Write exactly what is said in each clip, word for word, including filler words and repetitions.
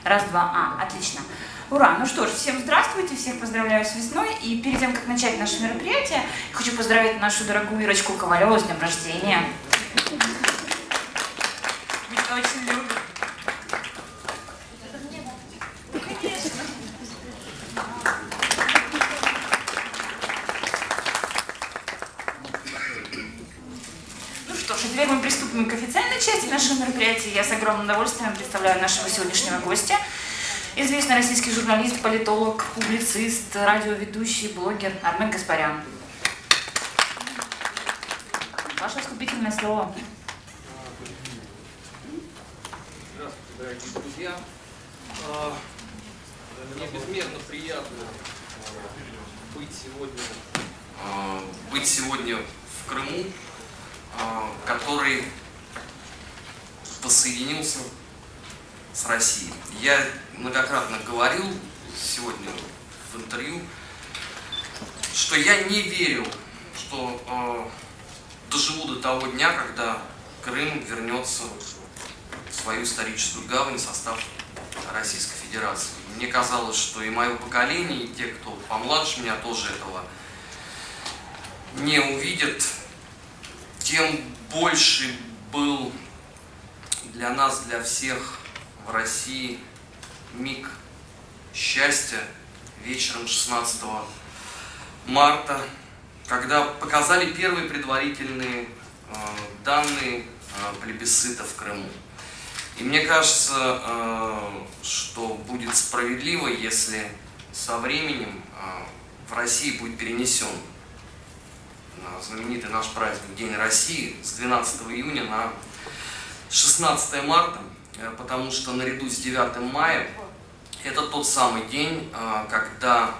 Раз, два, а, отлично. Ура! Ну что ж, всем здравствуйте, всех поздравляю с весной. И перед тем, как начать наше мероприятие, хочу поздравить нашу дорогую Ирочку Ковалеву с днем рождения. Ведь очень любим. Теперь мы приступим к официальной части нашего мероприятия. Я с огромным удовольствием представляю нашего сегодняшнего гостя. Известный российский журналист, политолог, публицист, радиоведущий, блогер Армен Гаспарян. Ваше вступительное слово. Здравствуйте, дорогие друзья. Мне безмерно приятно быть сегодня, быть сегодня в Крыму, который посоединился с Россией. Я многократно говорил сегодня в интервью, что я не верил, что э, доживу до того дня, когда Крым вернется в свою историческую гавань, в состав Российской Федерации. Мне казалось, что и мое поколение, и те, кто помладше меня, тоже этого не увидят. Тем больше был для нас, для всех в России миг счастья вечером шестнадцатого марта, когда показали первые предварительные э, данные э, плебисцита в Крыму. И мне кажется, э, что будет справедливо, если со временем э, в России будет перенесен знаменитый наш праздник День России с двенадцатого июня на шестнадцатое марта, потому что наряду с девятым мая это тот самый день, когда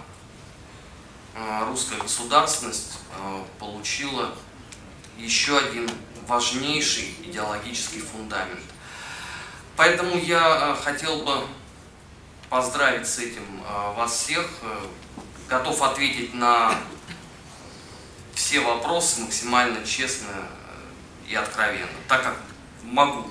русская государственность получила еще один важнейший идеологический фундамент. Поэтому я хотел бы поздравить с этим вас всех, готов ответить на все вопросы максимально честно и откровенно, так как могу.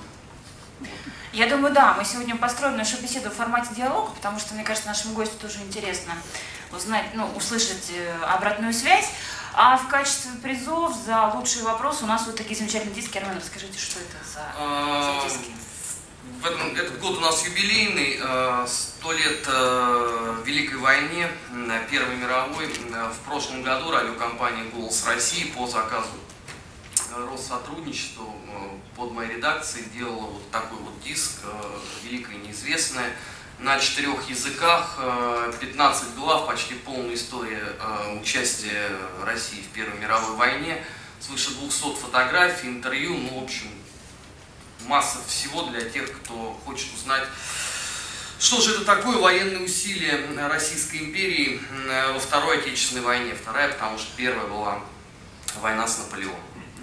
Я думаю, да, мы сегодня построим нашу беседу в формате диалога, потому что, мне кажется, нашему гостю тоже интересно узнать, ну, услышать обратную связь. А в качестве призов за лучший вопрос у нас вот такие замечательные диски. Армен, расскажите, что это за, за диски? В этом, этот год у нас юбилейный, сто лет Великой войне, Первой мировой. В прошлом году радиокомпания «Голос России» по заказу Россотрудничества под моей редакцией делала вот такой вот диск «Великое неизвестное» на четырех языках, пятнадцать глав, почти полная история участия России в Первой мировой войне, свыше двухсот фотографий, интервью, ну, в общем, масса всего для тех, кто хочет узнать, что же это такое военные усилия Российской империи во Второй Отечественной войне. Вторая, потому что первая была война с Наполеоном.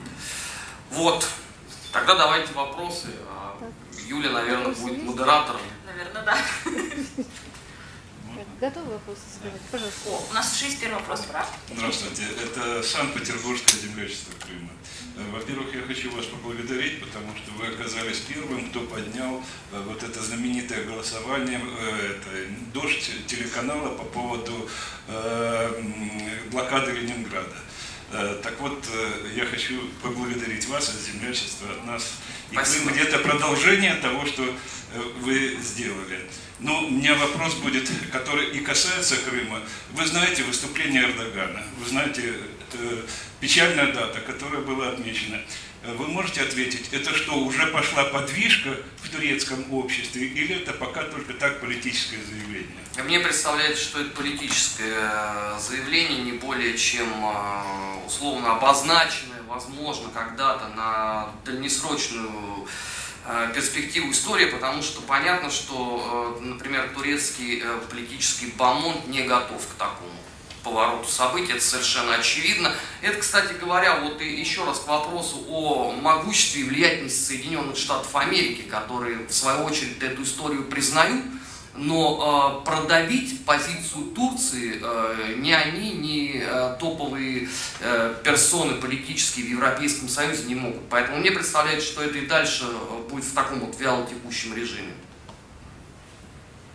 Вот. Тогда давайте вопросы. Юля, наверное, будет модератором. Наверное, да. Готовы вопросы задавать? Пожалуйста. О, у нас уже есть первый вопрос, правда? Здравствуйте. Это Санкт-Петербургское землячество Крыма. Во-первых, я хочу вас поблагодарить, потому что вы оказались первым, кто поднял вот это знаменитое голосование, это «Дождь» телеканала по поводу блокады Ленинграда. Так вот, я хочу поблагодарить вас от землячества, от нас. И Крым где-то продолжение того, что вы сделали. Ну, у меня вопрос будет, который и касается Крыма. Вы знаете выступление Эрдогана, вы знаете э, печальная дата, которая была отмечена. Вы можете ответить, это что, уже пошла подвижка в турецком обществе, или это пока только так политическое заявление? Мне представляется, что это политическое заявление, не более чем условно обозначенное, возможно, когда-то на дальнесрочную перспективу истории, потому что понятно, что, например, турецкий политический бомонд не готов к такому повороту событий, это совершенно очевидно. Это, кстати говоря, вот и еще раз к вопросу о могуществе и влиятельности Соединенных Штатов Америки, которые, в свою очередь, эту историю признают, но э, продавить позицию Турции э, ни они, ни э, топовые э, персоны политические в Европейском Союзе не могут. Поэтому мне представляется, что это и дальше будет в таком вот вялотекущем режиме.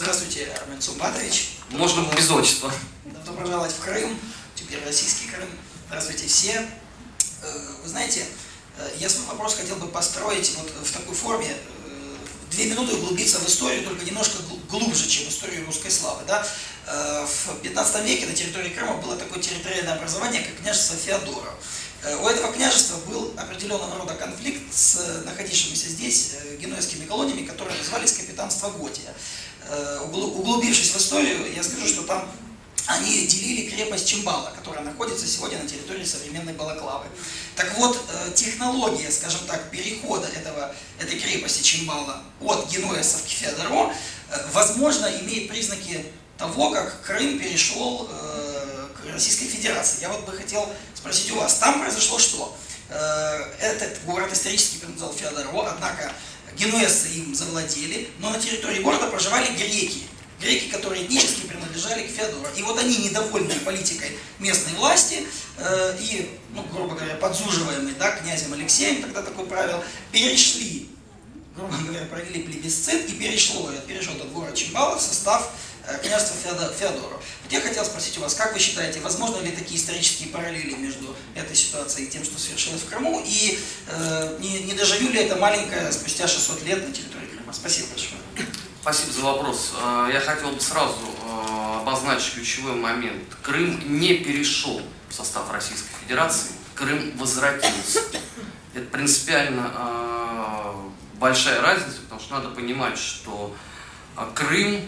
Здравствуйте, Армен Сумбатович. Можно без отчества. Добро пожаловать в Крым, теперь российский Крым. Здравствуйте все. Вы знаете, я свой вопрос хотел бы построить вот в такой форме. Две минуты углубиться в историю, только немножко глубже, чем историю русской славы. Да? В пятнадцатом веке на территории Крыма было такое территориальное образование, как княжество Феодоро. У этого княжества был определенного рода конфликт с находившимися здесь генуэзскими колониями, которые назывались капитанство Готия. Углубившись в историю, я скажу, что там они делили крепость Чимбала, которая находится сегодня на территории современной Балаклавы. Так вот, технология, скажем так, перехода этого, этой крепости Чимбала от генуэзцев к Феодоро, возможно, имеет признаки того, как Крым перешел к Российской Федерации. Я вот бы хотел спросить у вас, там произошло что? Этот город исторически принадлежал Феодоро, однако генуэзцы им завладели, но на территории города проживали греки. Греки, которые этнически принадлежали к Феодору. И вот они, недовольные политикой местной власти э, и, ну, грубо говоря, подзуживаемые, да, князем Алексеем, тогда такое правило, перешли, грубо говоря, провели плебисцит и перешло, перешел этот город Чимбала в состав э, княжества Феодора. Вот я хотел спросить у вас, как вы считаете, возможно ли такие исторические параллели между этой ситуацией и тем, что совершилось в Крыму, и э, не, не доживю ли это маленькое спустя шестьсот лет на территории Крыма? Спасибо большое. Спасибо за вопрос. Я хотел бы сразу обозначить ключевой момент. Крым не перешел в состав Российской Федерации, Крым возвратился. Это принципиально большая разница, потому что надо понимать, что Крым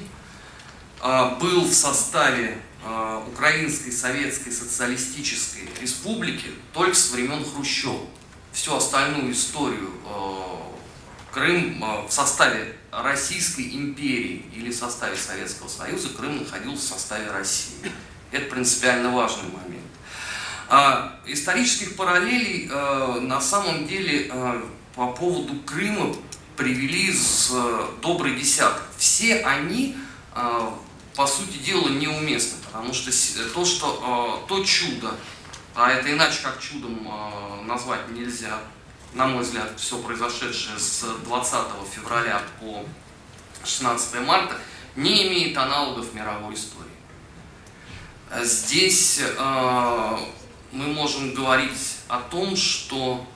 был в составе Украинской Советской Социалистической Республики только с времен Хрущева. Всю остальную историю Крым в составе Российской империи или в составе Советского Союза, Крым находился в составе России. Это принципиально важный момент. А, исторических параллелей а, на самом деле а, по поводу Крыма привели с а, добрый десяток. Все они, а, по сути дела, неуместны, потому что то, что, а, то чудо, а это иначе как чудом а, назвать нельзя, на мой взгляд, все произошедшее с двадцатого февраля по шестнадцатое марта не имеет аналогов в мировой истории. Здесь э, мы можем говорить о том, что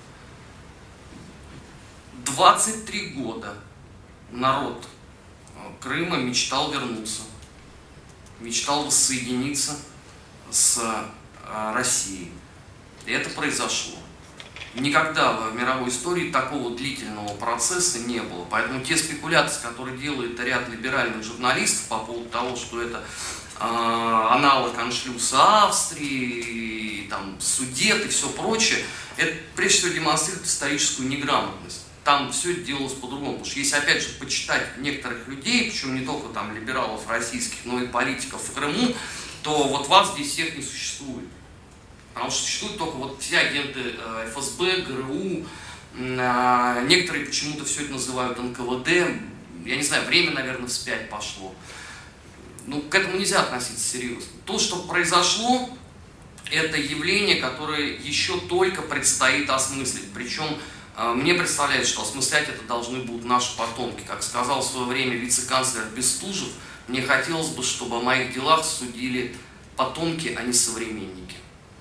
двадцать три года народ Крыма мечтал вернуться, мечтал воссоединиться с э, Россией. И это произошло. Никогда в мировой истории такого длительного процесса не было. Поэтому те спекуляции, которые делает ряд либеральных журналистов по поводу того, что это э, аналог аншлюса Австрии, там, Судет и все прочее, это прежде всего демонстрирует историческую неграмотность. Там все делалось по-другому. Потому что если опять же почитать некоторых людей, причем не только там либералов российских, но и политиков в Крыму, то вот вас здесь всех не существует. Потому что существуют только вот все агенты эф эс бэ, гэ эр у, некоторые почему-то все это называют эн ка вэ дэ. Я не знаю, время, наверное, вспять пошло. Ну, к этому нельзя относиться серьезно. То, что произошло, это явление, которое еще только предстоит осмыслить. Причем мне представляется, что осмыслять это должны будут наши потомки. Как сказал в свое время вице-канцлер Бестужев, мне хотелось бы, чтобы о моих делах судили потомки, а не современники.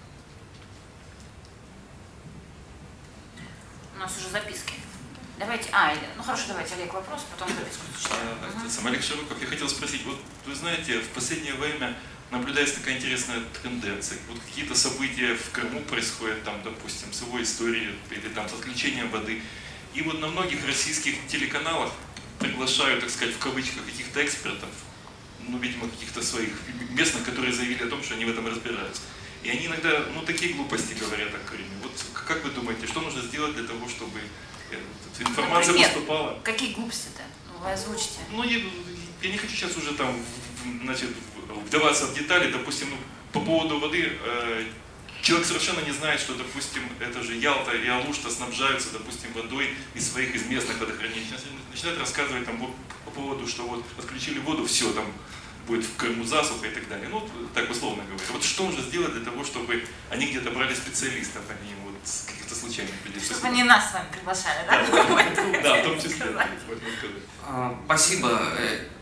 У нас уже записки. Давайте, а, ну хорошо, давайте, Олег, вопрос, потом записку зачитаем. Сам Олег Широков, я хотел спросить, вот вы знаете, в последнее время наблюдается такая интересная тенденция. Вот какие-то события в Крыму происходят, там, допустим, с его историей, или там с отключением воды. И вот на многих российских телеканалах приглашают, так сказать, в кавычках, каких-то экспертов, ну, видимо, каких-то своих местных, которые заявили о том, что они в этом разбираются. И они иногда, ну, такие глупости говорят о Крыме. Вот как вы думаете, что нужно сделать для того, чтобы информация Например, поступала? Какие глупости-то? Ну, вы озвучите. Ну, я, я не хочу сейчас уже там, значит, вдаваться в детали. Допустим, ну, по поводу воды, э, человек совершенно не знает, что, допустим, это же Ялта и Алушта снабжаются, допустим, водой из своих, из местных водохранилищ. Начинают рассказывать там по поводу, что вот отключили воду, все, там будет в Крыму засуха и так далее. Ну, так условно говоря. Вот что нужно сделать для того, чтобы они где-то брали специалистов, а не вот каких-то случайных людей? Чтобы они нас с вами приглашали, да? Да, в том числе. Спасибо.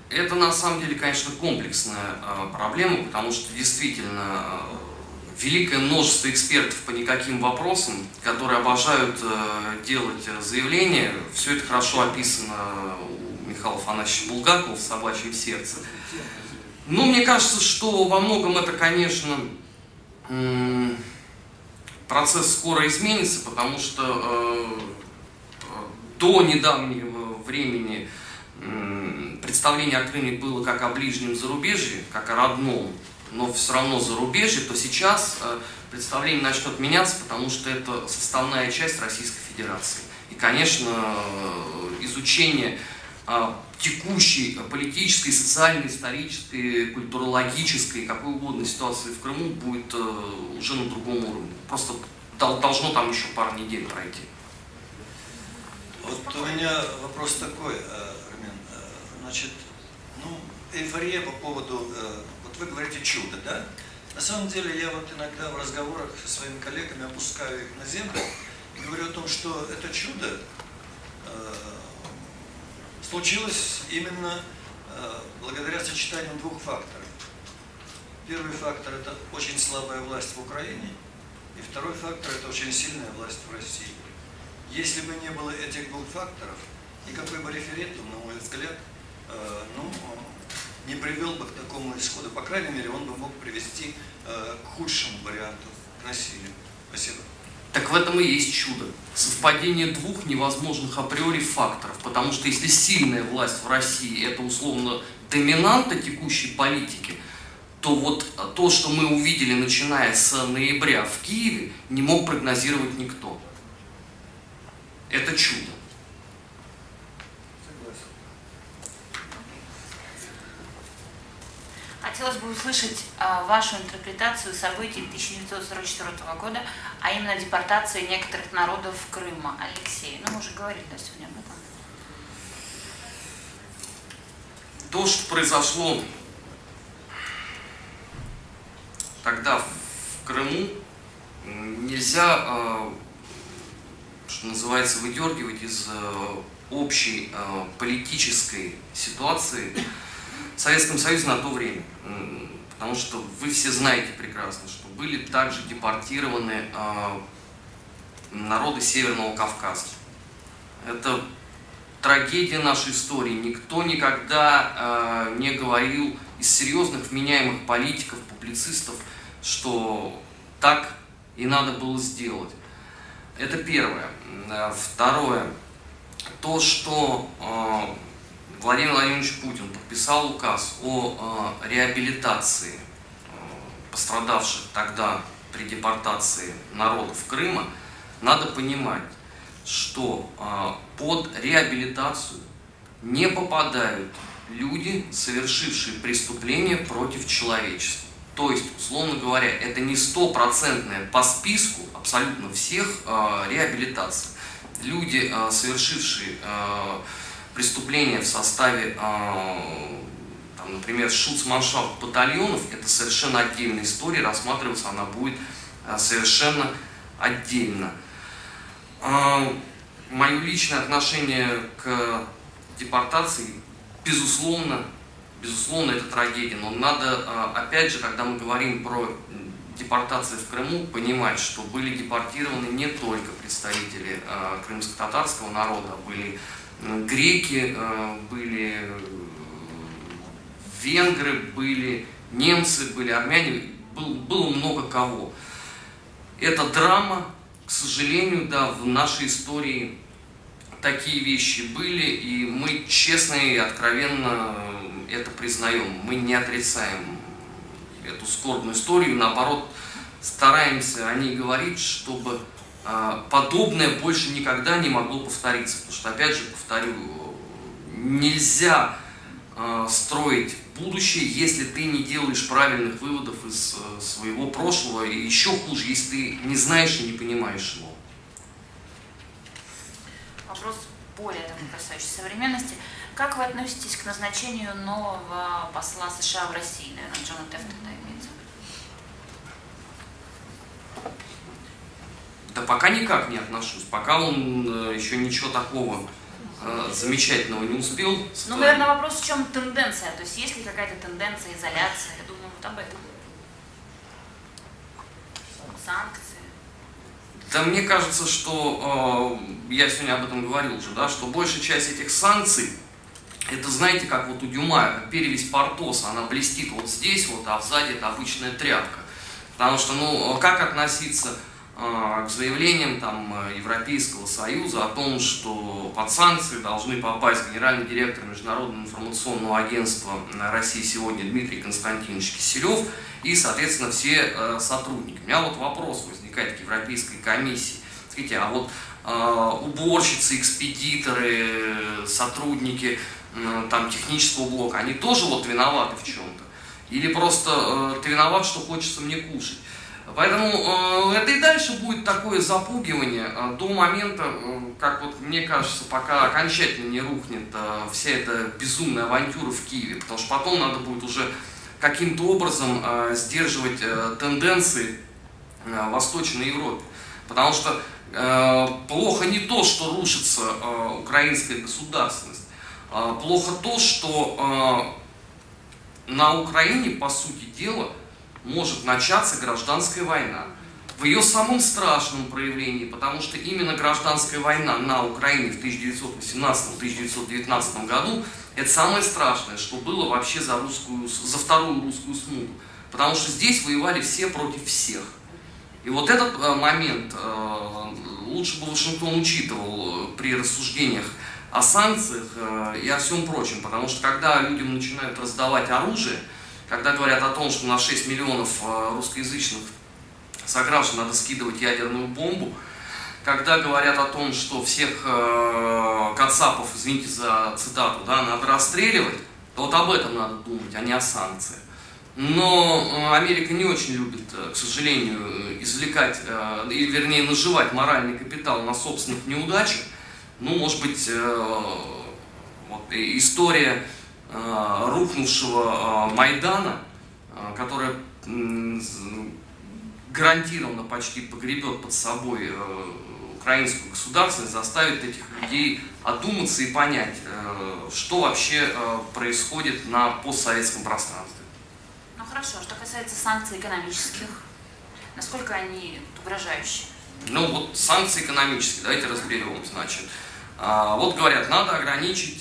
Это на самом деле, конечно, комплексная э, проблема, потому что действительно э, великое множество экспертов по никаким вопросам, которые обожают э, делать заявления, все это хорошо описано у Михаила Афанасьевича Булгакова в «Собачьем сердце». Но мне кажется, что во многом это, конечно, э, процесс скоро изменится, потому что э, до недавнего времени представление о Крыме было как о ближнем зарубежье, как о родном, но все равно зарубежье, то сейчас представление начнет меняться, потому что это составная часть Российской Федерации. И, конечно, изучение текущей политической, социальной, исторической, культурологической, какой угодно ситуации в Крыму будет уже на другом уровне. Просто должно там еще пару недель пройти. Вот у меня вопрос такой, Армен. Значит, ну, эйфория по поводу, вот вы говорите чудо, да? На самом деле я вот иногда в разговорах со своими коллегами опускаю их на землю и говорю о том, что это чудо э, случилось именно э, благодаря сочетанию двух факторов. Первый фактор – это очень слабая власть в Украине, и второй фактор – это очень сильная власть в России. Если бы не было этих двух факторов, никакой бы референдум, на мой взгляд, э, ну, не привел бы к такому исходу. По крайней мере, он бы мог привести э, к худшему варианту, к насилию. Спасибо. Так в этом и есть чудо. Совпадение двух невозможных априори факторов. Потому что если сильная власть в России – это условно доминанта текущей политики, то вот то, что мы увидели, начиная с ноября в Киеве, не мог прогнозировать никто. Это чудо. Хотелось бы услышать а, вашу интерпретацию событий тысяча девятьсот сорок четвёртого года, а именно депортации некоторых народов Крыма. Алексей, ну мы уже говорили да, сегодня об этом. То, что произошло тогда в Крыму, нельзя, а, что называется, выдергивать из а, общей а, политической ситуации в Советском Союзе на то время. Потому что вы все знаете прекрасно, что были также депортированы э, народы Северного Кавказа. Это трагедия нашей истории. Никто никогда э, не говорил из серьезных вменяемых политиков, публицистов, что так и надо было сделать. Это первое. Второе. То, что э, Владимир Владимирович Путин подписал указ о э, реабилитации э, пострадавших тогда при депортации народов Крыма, надо понимать, что э, под реабилитацию не попадают люди, совершившие преступления против человечества. То есть, условно говоря, это не стопроцентная по списку абсолютно всех э, реабилитация. Люди, э, совершившие э, преступления в составе, э, там, например, шуцманшафт батальонов, это совершенно отдельная история, рассматриваться она будет э, совершенно отдельно. Э, мое личное отношение к депортации, безусловно, безусловно, это трагедия, но надо, э, опять же, когда мы говорим про депортации в Крыму, понимать, что были депортированы не только представители э, крымско-татарского народа, были греки, были венгры, были немцы, были армяне, был, было много кого. Это драма, к сожалению, да, в нашей истории такие вещи были, и мы честно и откровенно это признаем. Мы не отрицаем эту скорбную историю, наоборот, стараемся о ней говорить, чтобы подобное больше никогда не могло повториться. Потому что, опять же, повторю, нельзя э, строить будущее, если ты не делаешь правильных выводов из э, своего прошлого. И еще хуже, если ты не знаешь и не понимаешь его. Вопрос более касающийся современности. Как вы относитесь к назначению нового посла США в России? Наверное, Джона Тефтона имеется. Да пока никак не отношусь, пока он э, еще ничего такого э, замечательного не успел сотворить. Ну, наверное, вопрос, в чем тенденция, то есть есть ли какая-то тенденция, изоляция, я думаю, вот об этом. Санкции. Да мне кажется, что, э, я сегодня об этом говорил уже, да, что большая часть этих санкций, это, знаете, как вот у Дюма, как перевесь Портоса, она блестит вот здесь вот, а сзади это обычная тряпка. Потому что, ну, как относиться э, к заявлениям там, Европейского Союза о том, что под санкции должны попасть генеральный директор Международного информационного агентства России сегодня Дмитрий Константинович Киселев и, соответственно, все э, сотрудники. У меня вот вопрос возникает к Европейской комиссии. Скажите, а вот э, уборщицы, экспедиторы, сотрудники э, там, технического блока, они тоже вот виноваты в чем-то? Или просто э, ты виноват, что хочется мне кушать? Поэтому э, это и дальше будет такое запугивание э, до момента, э, как вот мне кажется, пока окончательно не рухнет э, вся эта безумная авантюра в Киеве. Потому что потом надо будет уже каким-то образом э, сдерживать э, тенденции э, в Восточной Европе. Потому что э, плохо не то, что рушится э, украинская государственность, э, плохо то, что э, на Украине, по сути дела, может начаться гражданская война. В ее самом страшном проявлении, потому что именно гражданская война на Украине в тысяча девятьсот восемнадцатом — тысяча девятьсот девятнадцатом году это самое страшное, что было вообще за, русскую, за вторую русскую смуту. Потому что здесь воевали все против всех. И вот этот э, момент э, лучше бы Вашингтон учитывал э, при рассуждениях о санкциях э, и о всем прочем. Потому что когда людям начинают раздавать оружие, когда говорят о том, что на шесть миллионов э, русскоязычных сограждан надо скидывать ядерную бомбу, когда говорят о том, что всех э, кацапов, извините за цитату, да, надо расстреливать, то вот об этом надо думать, а не о санкциях. Но Америка не очень любит, к сожалению, извлекать, или вернее наживать моральный капитал на собственных неудачах. Ну, может быть, вот, история рухнувшего Майдана, которая гарантированно почти погребет под собой украинскую государственность, заставит этих людей одуматься и понять, что вообще происходит на постсоветском пространстве. Ну хорошо, что касается санкций экономических, насколько они угрожающие? Ну вот санкции экономические, давайте разберем, значит. Вот говорят, надо ограничить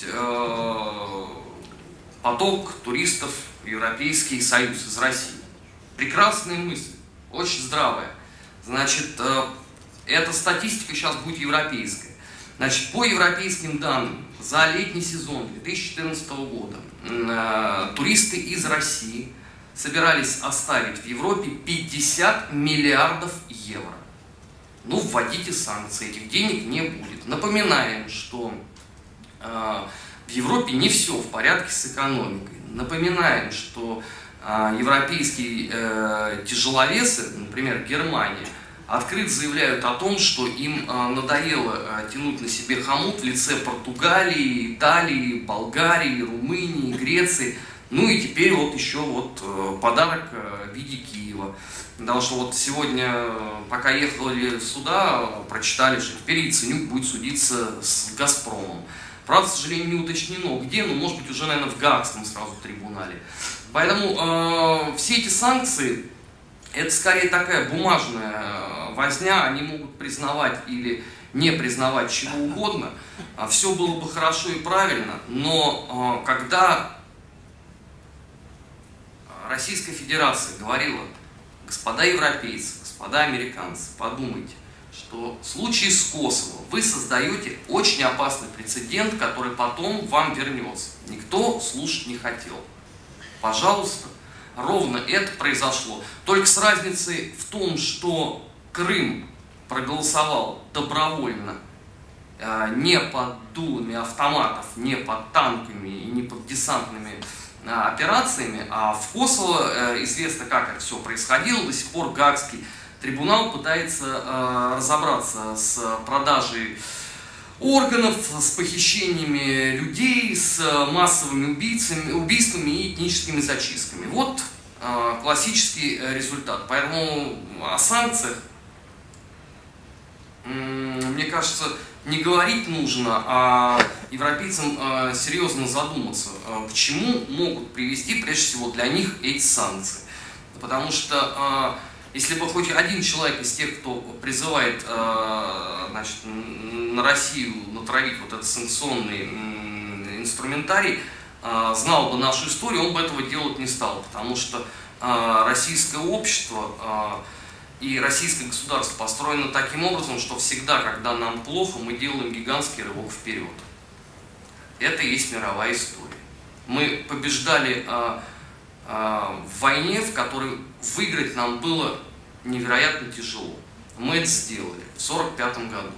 поток туристов в Европейский Союз из России. Прекрасная мысль, очень здравая. Значит, эта статистика сейчас будет европейская. Значит, по европейским данным, за летний сезон две тысячи четырнадцатого года туристы из России собирались оставить в Европе пятьдесят миллиардов евро. Ну, вводите санкции, этих денег не будет. Напоминаем, что э, в Европе не все в порядке с экономикой. Напоминаем, что э, европейские э, тяжеловесы, например, Германия, открыто заявляют о том, что им э, надоело э, тянуть на себе хомут в лице Португалии, Италии, Болгарии, Румынии, Греции. Ну и теперь вот еще вот э, подарок э, в виде Киева. Потому что вот сегодня, пока ехали сюда, прочитали, что теперь Яценюк будет судиться с «Газпромом». Правда, к сожалению, не уточнено где, но может быть уже, наверное, в Гаагском сразу трибунале. Поэтому э, все эти санкции, это скорее такая бумажная возня, они могут признавать или не признавать чего угодно. Все было бы хорошо и правильно, но э, когда Российская Федерация говорила: господа европейцы, господа американцы, подумайте, что в случае с Косово вы создаете очень опасный прецедент, который потом вам вернется. Никто слушать не хотел. Пожалуйста, ровно это произошло. Только с разницей в том, что Крым проголосовал добровольно, не под дулами автоматов, не под танками и не под десантными операциями, а в Косово известно, как это все происходило. До сих пор Гаагский трибунал пытается разобраться с продажей органов, с похищениями людей, с массовыми убийцами, убийствами и этническими зачистками. Вот классический результат. Поэтому о санкциях, мне кажется, не говорить нужно, а европейцам э, серьезно задуматься, э, к чему могут привести, прежде всего, для них эти санкции. Потому что э, если бы хоть один человек из тех, кто призывает э, значит, на Россию натравить вот этот санкционный э, инструментарий, э, знал бы нашу историю, он бы этого делать не стал. Потому что э, российское общество э, и российское государство построено таким образом, что всегда, когда нам плохо, мы делаем гигантский рывок вперед. Это и есть мировая история. Мы побеждали э, э, в войне, в которой выиграть нам было невероятно тяжело. Мы это сделали в сорок пятом году.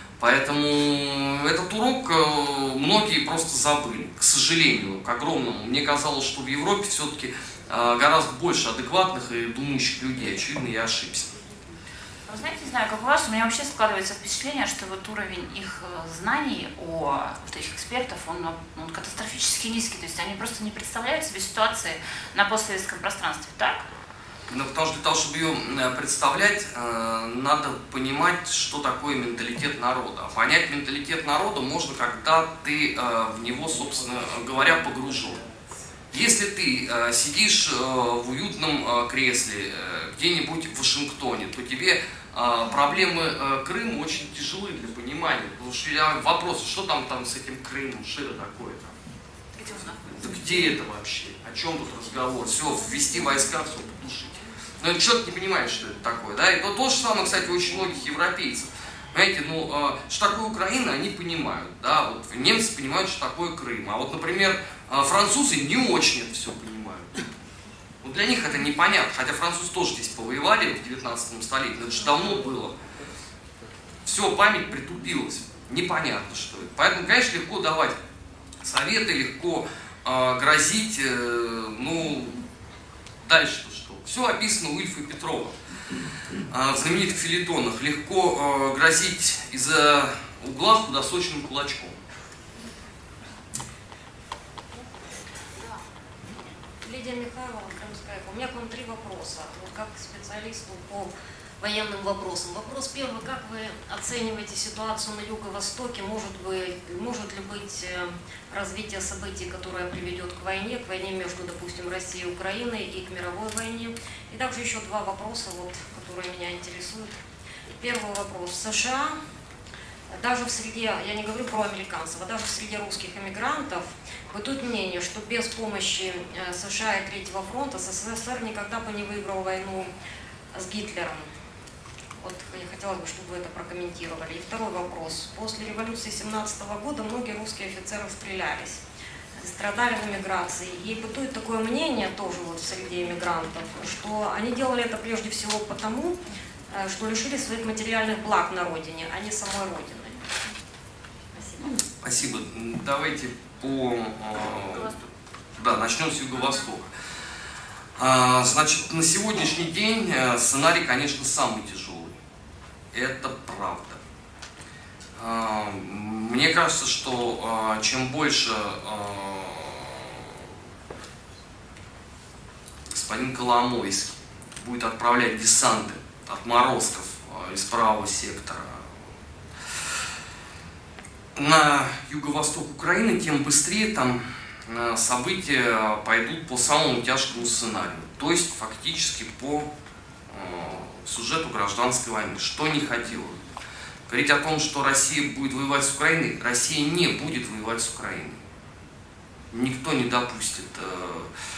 Поэтому этот урок э, многие просто забыли, к сожалению, к огромному. Мне казалось, что в Европе все-таки э, гораздо больше адекватных и думающих людей. Очевидно, я ошибся. Вы знаете, не знаю, как у вас, у меня вообще складывается впечатление, что вот уровень их знаний о вот этих экспертов, он, он катастрофически низкий. То есть они просто не представляют себе ситуации на постсоветском пространстве, так? Ну, потому что для того, чтобы ее представлять, надо понимать, что такое менталитет народа. А понять менталитет народа можно, когда ты в него, собственно говоря, погружен. Если ты сидишь в уютном кресле где-нибудь в Вашингтоне, то тебе проблемы Крыма очень тяжелы для понимания. Потому что я вопрос, что там, там с этим Крымом, что это такое-то? Где он находится? Да где это вообще? О чем тут разговор? Все, ввести войска, все потушить. Но что ты не понимаешь, что это такое, да? И то, то же самое, кстати, у очень многих европейцев. Понимаете, ну, э, что такое Украина, они понимают, да? Вот немцы понимают, что такое Крым. А вот, например, э, французы не очень это все понимают. Вот для них это непонятно. Хотя французы тоже здесь повоевали в девятнадцатом столетии, но это же давно было. Все, память притупилась. Непонятно, что это. Поэтому, конечно, легко давать советы, легко э, грозить, э, ну, дальше-то что? Все описано у Ильфа и Петрова в знаменитых фельетонах. Легко грозить из-за угла худосочным кулачком. Лидия Михайловна, Крымская. У меня к вам три вопроса. Вот как к специалисту по военным вопросам. Вопрос первый. Как вы оцениваете ситуацию на Юго-Востоке? Может, быть, может ли быть развитие событий, которое приведет к войне, к войне между, допустим, Россией и Украиной и к мировой войне? И также еще два вопроса, вот, которые меня интересуют. Первый вопрос. В США, даже в среде, я не говорю про американцев, а даже в среде русских эмигрантов, бытует мнение, что без помощи США и Третьего фронта СССР никогда бы не выиграл войну с Гитлером. Вот я хотела бы, чтобы вы это прокомментировали. И второй вопрос. После революции семнадцатого года многие русские офицеры стрелялись, страдали в эмиграции. И бытует такое мнение тоже вот в среде эмигрантов, что они делали это прежде всего потому, что лишили своих материальных благ на родине, а не самой родины. Спасибо. Спасибо. Давайте по... Да, начнем с Юго-Востока. Значит, на сегодняшний день сценарий, конечно, самый тяжелый. Это правда. Мне кажется, что чем больше господин Коломойский будет отправлять десанты отморозков из правого сектора на юго-восток Украины, тем быстрее там события пойдут по самому тяжкому сценарию, то есть фактически по сюжету гражданской войны. Что не хотела. Говорить о том, что Россия будет воевать с Украиной, Россия не будет воевать с Украиной. Никто не допустит э,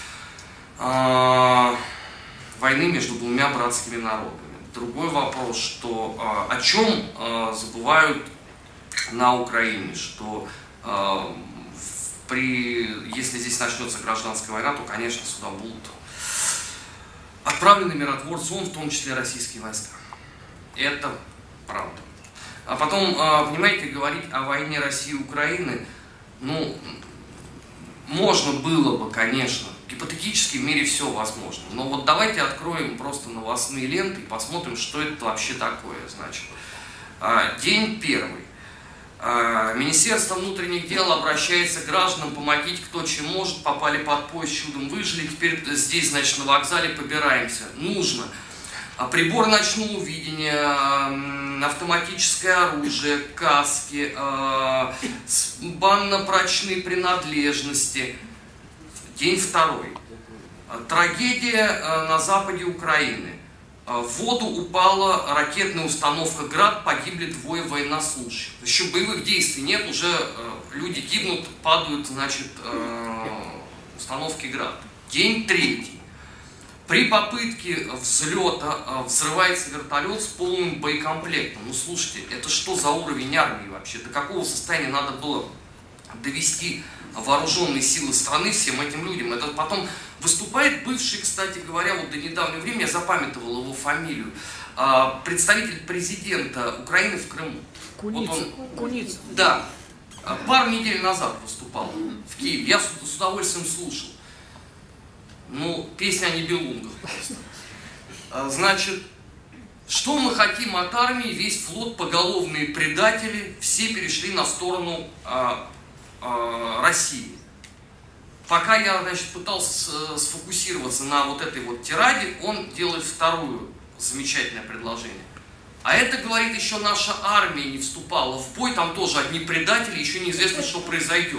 э, войны между двумя братскими народами. Другой вопрос, что э, о чем э, забывают на Украине, что э, при, если здесь начнется гражданская война, то, конечно, сюда будут отправлены миротворцы, в том числе российские войска. Это правда. А потом, понимаете, говорить о войне России и Украины, ну, можно было бы, конечно, гипотетически в мире все возможно. Но вот давайте откроем просто новостные ленты и посмотрим, что это вообще такое. Значит, день первый. Министерство внутренних дел обращается к гражданам: помогите, кто чем может, попали под поезд, чудом выжили, теперь здесь, значит, на вокзале побираемся. Нужно прибор ночного видения, автоматическое оружие, каски, э, банно-прачечные принадлежности. День второй. Трагедия э, на западе Украины. В воду упала ракетная установка «Град», погибли двое военнослужащих. Еще боевых действий нет, уже э, люди гибнут, падают, значит, э, установки «Град». День третий. При попытке взлета э, взрывается вертолет с полным боекомплектом. Ну слушайте, это что за уровень армии вообще? До какого состояния надо было довести вооруженные силы страны всем этим людям? Это потом выступает бывший, кстати говоря, вот до недавнего времени, я запамятовал его фамилию, представитель президента Украины в Крыму. Куниц. Вот он, Куниц. Да, пару недель назад выступал в Киеве, я с, с удовольствием слушал. Ну, песня о Нибелунгах просто. Значит, что мы хотим от армии? Весь флот, поголовные предатели, все перешли на сторону а, а, России. Пока я, значит, пытался сфокусироваться на вот этой вот тираде, он делает второе замечательное предложение. А это, говорит, еще наша армия не вступала в бой, там тоже одни предатели, еще неизвестно, что произойдет.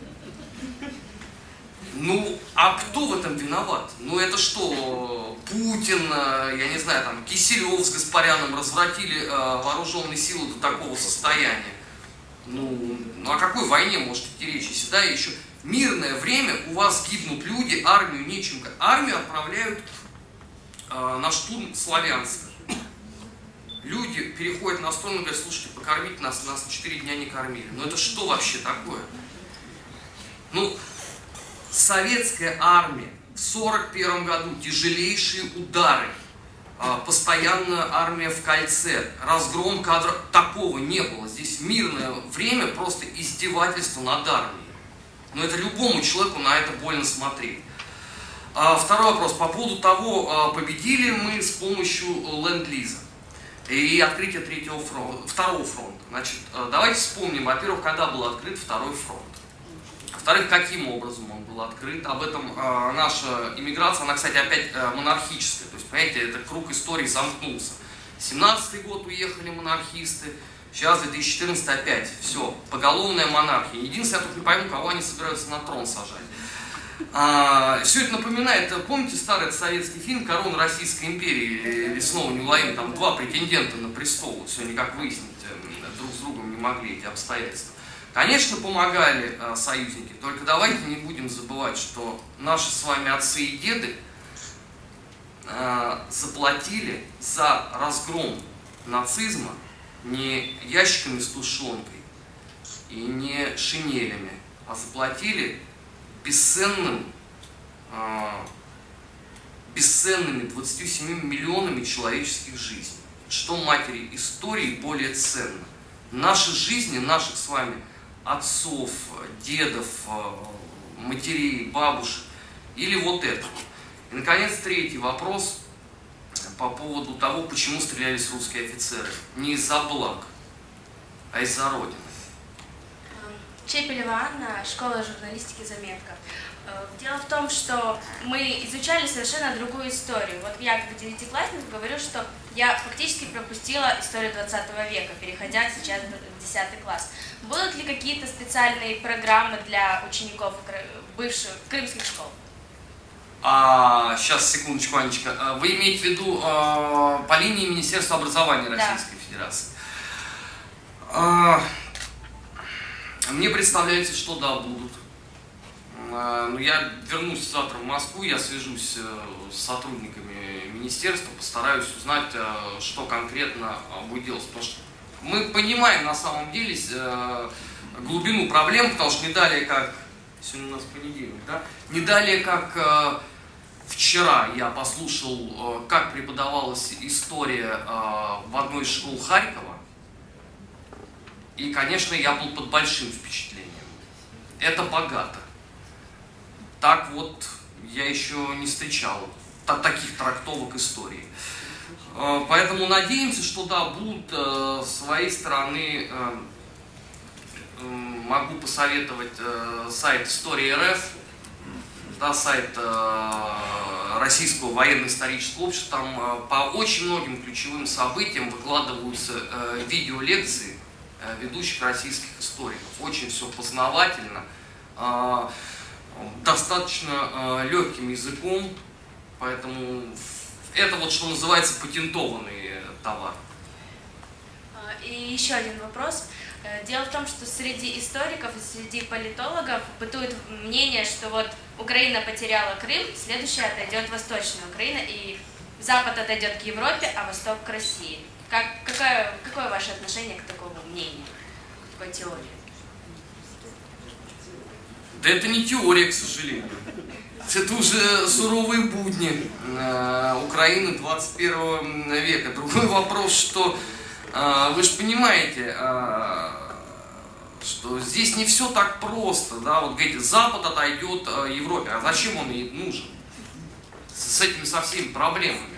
Ну, а кто в этом виноват? Ну, это что, Путин, я не знаю, там, Киселев с Гаспаряном развратили э, вооруженные силы до такого состояния? Ну, ну, о какой войне может идти речь, если, да, еще мирное время, у вас гибнут люди, армию нечем. Армию отправляют э, на штурм Славянска. Люди переходят на сторону и говорят: слушайте, покормить нас, нас четыре дня не кормили. Ну это что вообще такое? Ну, советская армия в сорок первом году, тяжелейшие удары, э, постоянно армия в кольце, разгром кадров, такого не было. Здесь мирное время, просто издевательство над армией. Но это любому человеку на это больно смотреть. А второй вопрос по поводу того, победили мы с помощью ленд-лиза и открытия третьего фронта, второго фронта. Значит, давайте вспомним, во-первых, когда был открыт второй фронт. Во-вторых, каким образом он был открыт. Об этом э, наша иммиграция, она, кстати, опять э, монархическая. То есть, понимаете, это круг истории замкнулся. семнадцатый год уехали монархисты. Сейчас, две тысячи четырнадцатый, опять, все, поголовная монархия. Единственное, я тут не пойму, кого они собираются на трон сажать. А, все это напоминает, помните старый советский фильм «Корона Российской империи» Лесного неуловимого, там два претендента на престол, все никак выяснить друг с другом не могли эти обстоятельства. Конечно, помогали а, союзники, только давайте не будем забывать, что наши с вами отцы и деды а, заплатили за разгром нацизма не ящиками с тушенкой и не шинелями, а заплатили бесценным, э, бесценными двадцатью семью миллионами человеческих жизней. Что матери истории более ценно? Наши жизни, наших с вами отцов, дедов, э, матерей, бабушек, или вот это. И, наконец, третий вопрос по поводу того, почему стрелялись русские офицеры. Не из-за благ, а из-за Родины. Чепелева Анна, школа журналистики «Заметка». Дело в том, что мы изучали совершенно другую историю. Вот я, как девятиклассник, говорю, что я фактически пропустила историю двадцатого века, переходя сейчас в десятый класс. Будут ли какие-то специальные программы для учеников бывших крымских школ? А, сейчас, секундочку, Анечка. Вы имеете в виду а, по линии Министерства образования Российской да. Федерации? А, мне представляется, что да, будут. А, ну, я вернусь завтра в Москву, я свяжусь с сотрудниками министерства, постараюсь узнать, что конкретно будет делать. Потому что мы понимаем на самом деле глубину проблем, потому что не далее как... Сегодня у нас понедельник, да? Не далее как э, вчера я послушал, э, как преподавалась история э, в одной из школ Харькова. И, конечно, я был под большим впечатлением. Это богато. Так вот я еще не встречал таких трактовок истории. Э, поэтому надеемся, что да, будут э, с своей стороны... Э, Могу посоветовать э, сайт История эр эф. да, сайт э, Российского военно-исторического общества, там э, по очень многим ключевым событиям выкладываются э, видеолекции э, ведущих российских историков. Очень все познавательно, э, достаточно э, легким языком, поэтому это вот, что называется, патентованный товар. И еще один вопрос. Дело в том, что среди историков и среди политологов бытует мнение, что вот Украина потеряла Крым, следующая отойдет Восточная Украина, и Запад отойдет к Европе, а Восток к России. Как, какое, какое ваше отношение к такому мнению, к такой теории? Да это не теория, к сожалению. Это уже суровые будни э, Украины двадцать первого века. Другой вопрос, что э, вы же понимаете, э, что здесь не все так просто. Да? Вот говорите, Запад отойдет э, Европе. А зачем он ей нужен? С, с этими со всеми проблемами.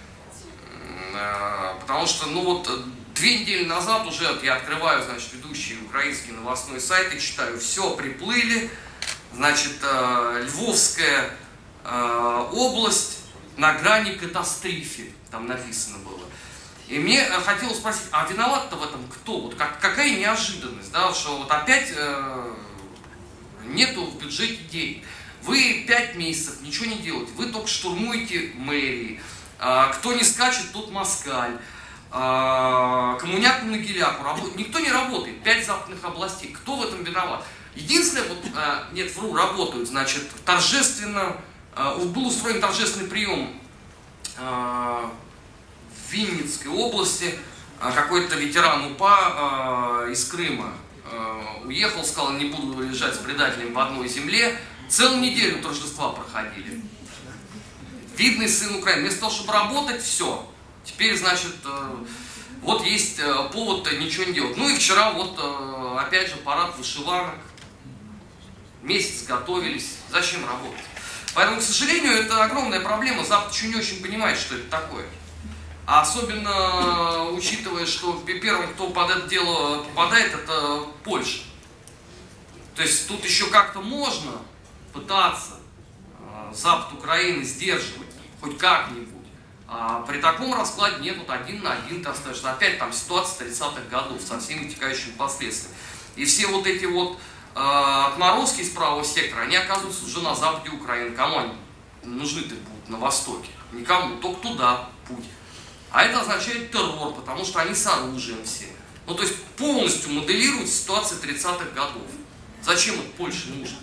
Э, потому что, ну вот, две недели назад уже вот, я открываю, значит, ведущий украинский новостной сайт и читаю: все, приплыли. Значит, э, Львовская э, область на грани катастрофы, там написано было. И мне э, хотелось спросить, а виноват-то в этом кто? Вот как, какая неожиданность, да, что вот опять э, нету в бюджете денег. Вы пять месяцев ничего не делаете, вы только штурмуете мэрии. Э, кто не скачет, тот москаль. Э, коммуняку на геляку. Работ... Никто не работает. Пять западных областей. Кто в этом виноват? Единственное, вот, э, нет, вру, работают, значит, торжественно, э, был устроен торжественный прием э, в Винницкой области, э, какой-то ветеран УПА э, из Крыма э, уехал, сказал, не буду лежать с предателем в одной земле, целую неделю торжества проходили. Видный сын Украины, вместо того, чтобы работать, все, теперь, значит, э, вот есть э, повод ничего не делать. Ну и вчера вот, э, опять же, парад вышиванок. Месяц готовились, зачем работать? Поэтому, к сожалению, это огромная проблема. Запад еще не очень понимает, что это такое. А особенно учитывая, что первым, кто под это дело попадает, это Польша. То есть тут еще как-то можно пытаться Запад Украины сдерживать, хоть как-нибудь. А при таком раскладе нет, вот один на один ты остаешься. Опять там ситуация тридцатых годов со всеми вытекающими последствиями. И все вот эти вот отморозки из правого сектора, они оказываются уже на западе Украины. Кому они нужны-то будут на востоке? Никому, только туда путь. А это означает террор, потому что они с оружием все. Ну то есть полностью моделируют ситуацию тридцатых годов. Зачем это Польше нужно?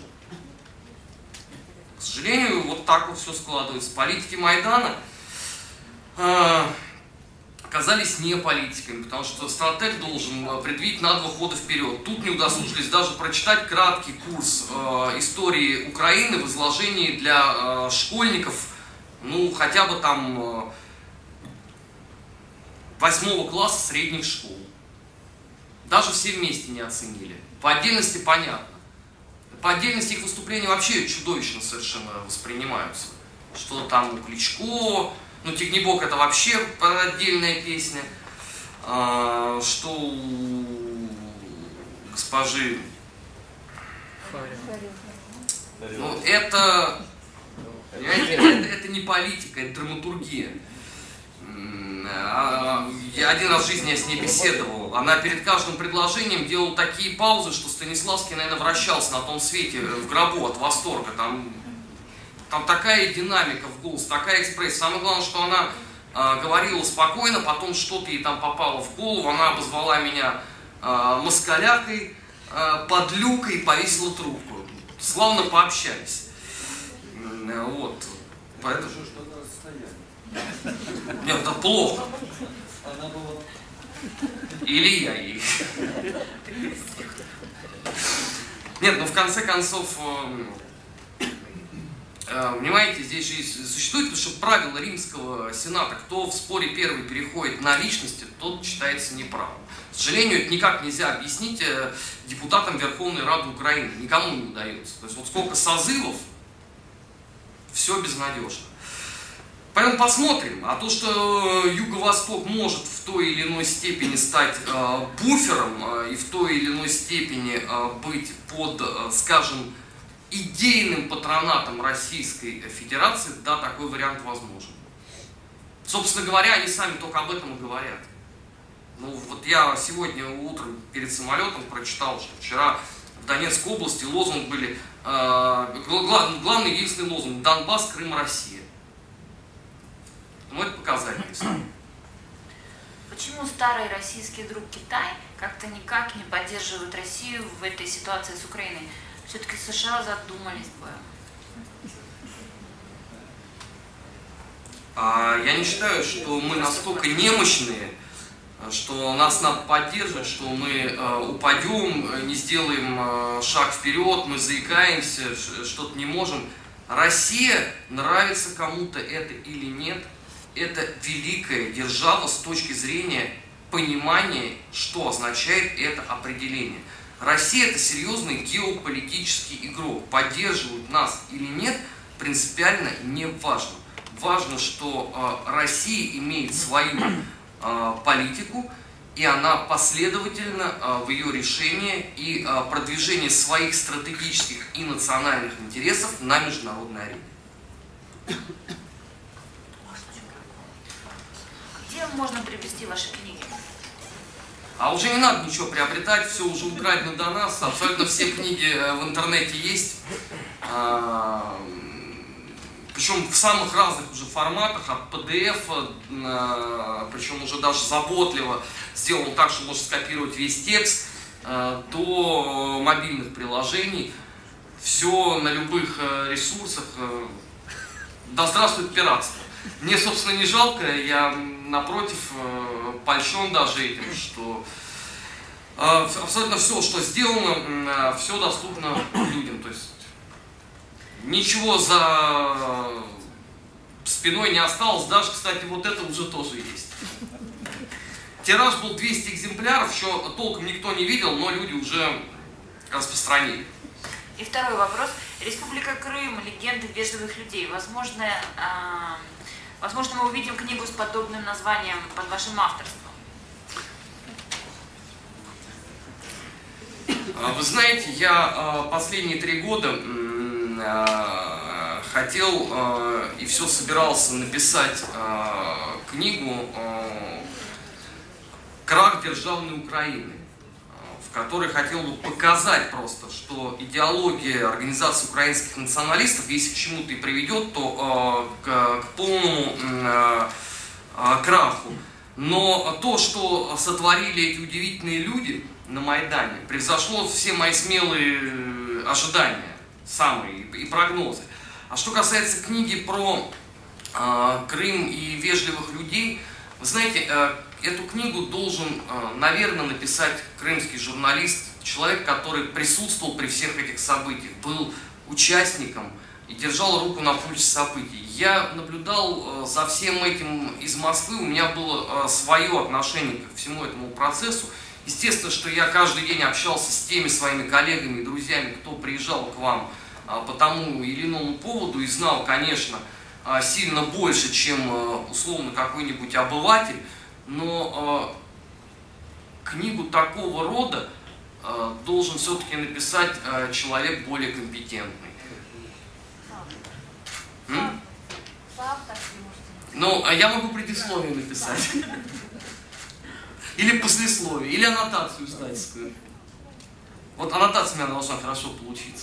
К сожалению, вот так вот все складывается. Политики Майдана э, оказались не политиками, потому что стратег должен предвидеть на два хода вперед. Тут не удосужились даже прочитать краткий курс э, истории Украины в изложении для э, школьников, ну, хотя бы там э, восьмого класса средних школ. Даже все вместе не оценили. По отдельности понятно. По отдельности их выступления вообще чудовищно совершенно воспринимаются. Что там у Кличко... Ну, Тигнебок это вообще отдельная песня, а, что у госпожи, ну, это, понимаете, это, это не политика, это драматургия. Я один раз в жизни я с ней беседовал, она перед каждым предложением делала такие паузы, что Станиславский, наверное, вращался на том свете в гробу от восторга. Там, Там такая динамика в голос, такая экспрессия. Самое главное, что она э, говорила спокойно, потом что-то ей там попало в голову, она обозвала меня э, москалякой, э, подлюкой и повесила трубку. Славно пообщались. Э, вот. Поэтому... Нет, это плохо. Или я ей. Нет, ну в конце концов... Понимаете, здесь же существует что правило Римского Сената: кто в споре первый переходит на личности, тот считается неправым. К сожалению, это никак нельзя объяснить депутатам Верховной Рады Украины, никому не удается. То есть вот сколько созывов, все безнадежно. Поэтому посмотрим. А то, что Юго-Восток может в той или иной степени стать э, буфером э, и в той или иной степени э, быть под, э, скажем, идейным патронатом Российской Федерации, да, такой вариант возможен. Собственно говоря, они сами только об этом и говорят. Ну, вот я сегодня утром перед самолетом прочитал, что вчера в Донецкой области лозунг были, э, главный единственный лозунг: Донбасс, Крым, Россия. Ну, это показательно. Почему старый российский друг Китай как-то никак не поддерживает Россию в этой ситуации с Украиной? Все-таки США задумались бы. Я не считаю, что мы настолько немощные, что нас надо поддерживать, что мы упадем, не сделаем шаг вперед, мы заикаемся, что-то не можем. Россия, нравится кому-то это или нет, это великая держава с точки зрения понимания, что означает это определение. Россия – это серьезный геополитический игрок. Поддерживают нас или нет, принципиально не важно. Важно, что э, Россия имеет свою э, политику, и она последовательна э, в ее решении и э, продвижении своих стратегических и национальных интересов на международной арене. Где можно приобрести ваши книги? А уже не надо ничего приобретать, все уже украдено до нас, абсолютно все книги в интернете есть. Причем в самых разных уже форматах, от пи ди эф, причем уже даже заботливо сделано так, что можно скопировать весь текст, до мобильных приложений. Все на любых ресурсах. Да здравствует пиратство. Мне, собственно, не жалко, я, напротив, польщен даже этим, что абсолютно все, что сделано, все доступно людям. То есть ничего за спиной не осталось, даже, кстати, вот это уже тоже есть. Тираж был двести экземпляров, еще толком никто не видел, но люди уже распространили. И второй вопрос. Республика Крым, легенды вежливых людей. Возможно, э, возможно, мы увидим книгу с подобным названием под вашим авторством. Вы знаете, я последние три года э, хотел э, и все собирался написать э, книгу э, «Крах державной Украины», в которой хотел бы показать просто, что идеология организации украинских националистов, если к чему-то и приведет, то э, к, к полному э, э, краху. Но то, что сотворили эти удивительные люди на Майдане, превзошло все мои смелые ожидания, самые и прогнозы. А что касается книги про э, Крым и вежливых людей, вы знаете, э, эту книгу должен, наверное, написать крымский журналист, человек, который присутствовал при всех этих событиях, был участником и держал руку на пульсе событий. Я наблюдал за всем этим из Москвы, у меня было свое отношение к всему этому процессу. Естественно, что я каждый день общался с теми своими коллегами и друзьями, кто приезжал к вам по тому или иному поводу, и знал, конечно, сильно больше, чем условно какой-нибудь обыватель. Но э, книгу такого рода э, должен все-таки написать э, человек более компетентный. М? Ну, а я могу предисловие написать. Или послесловие, или аннотацию статическую. Вот аннотация у меня должна хорошо получиться.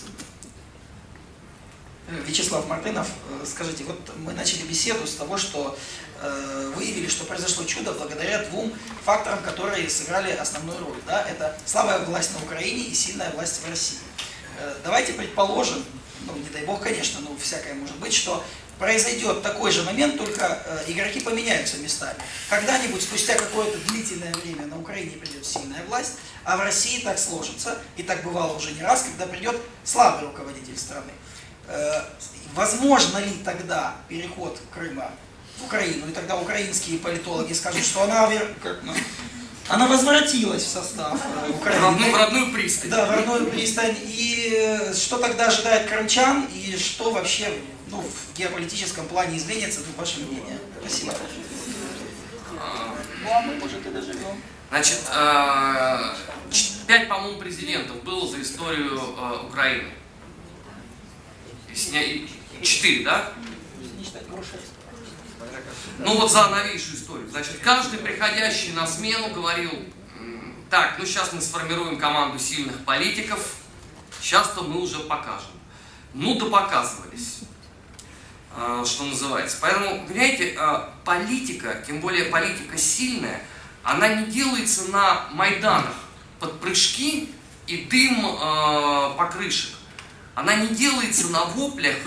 Вячеслав Мартынов, скажите, вот мы начали беседу с того, что э, выявили, что произошло чудо благодаря двум факторам, которые сыграли основную роль. Да? Это слабая власть на Украине и сильная власть в России. Э, давайте предположим, ну не дай бог, конечно, но всякое может быть, что произойдет такой же момент, только э, игроки поменяются местами. Когда-нибудь, спустя какое-то длительное время, на Украине придет сильная власть, а в России так сложится, и так бывало уже не раз, когда придет слабый руководитель страны. Возможно ли тогда переход Крыма в Украину, и тогда украинские политологи скажут, что она, она возвратилась в состав Украины. В родную пристань. Да, в родную пристань. И что тогда ожидает крымчан, и что вообще ну, в геополитическом плане изменится, в ваше мнение? Спасибо. Значит, пять, по-моему, президентов было за историю Украины. Четыре, да? Ну вот за новейшую историю. Значит, каждый приходящий на смену говорил, так, ну сейчас мы сформируем команду сильных политиков, сейчас-то мы уже покажем. Ну да показывались, что называется. Поэтому, понимаете, политика, тем более политика сильная, она не делается на майданах под прыжки и дым покрышек. Она не делается на воплях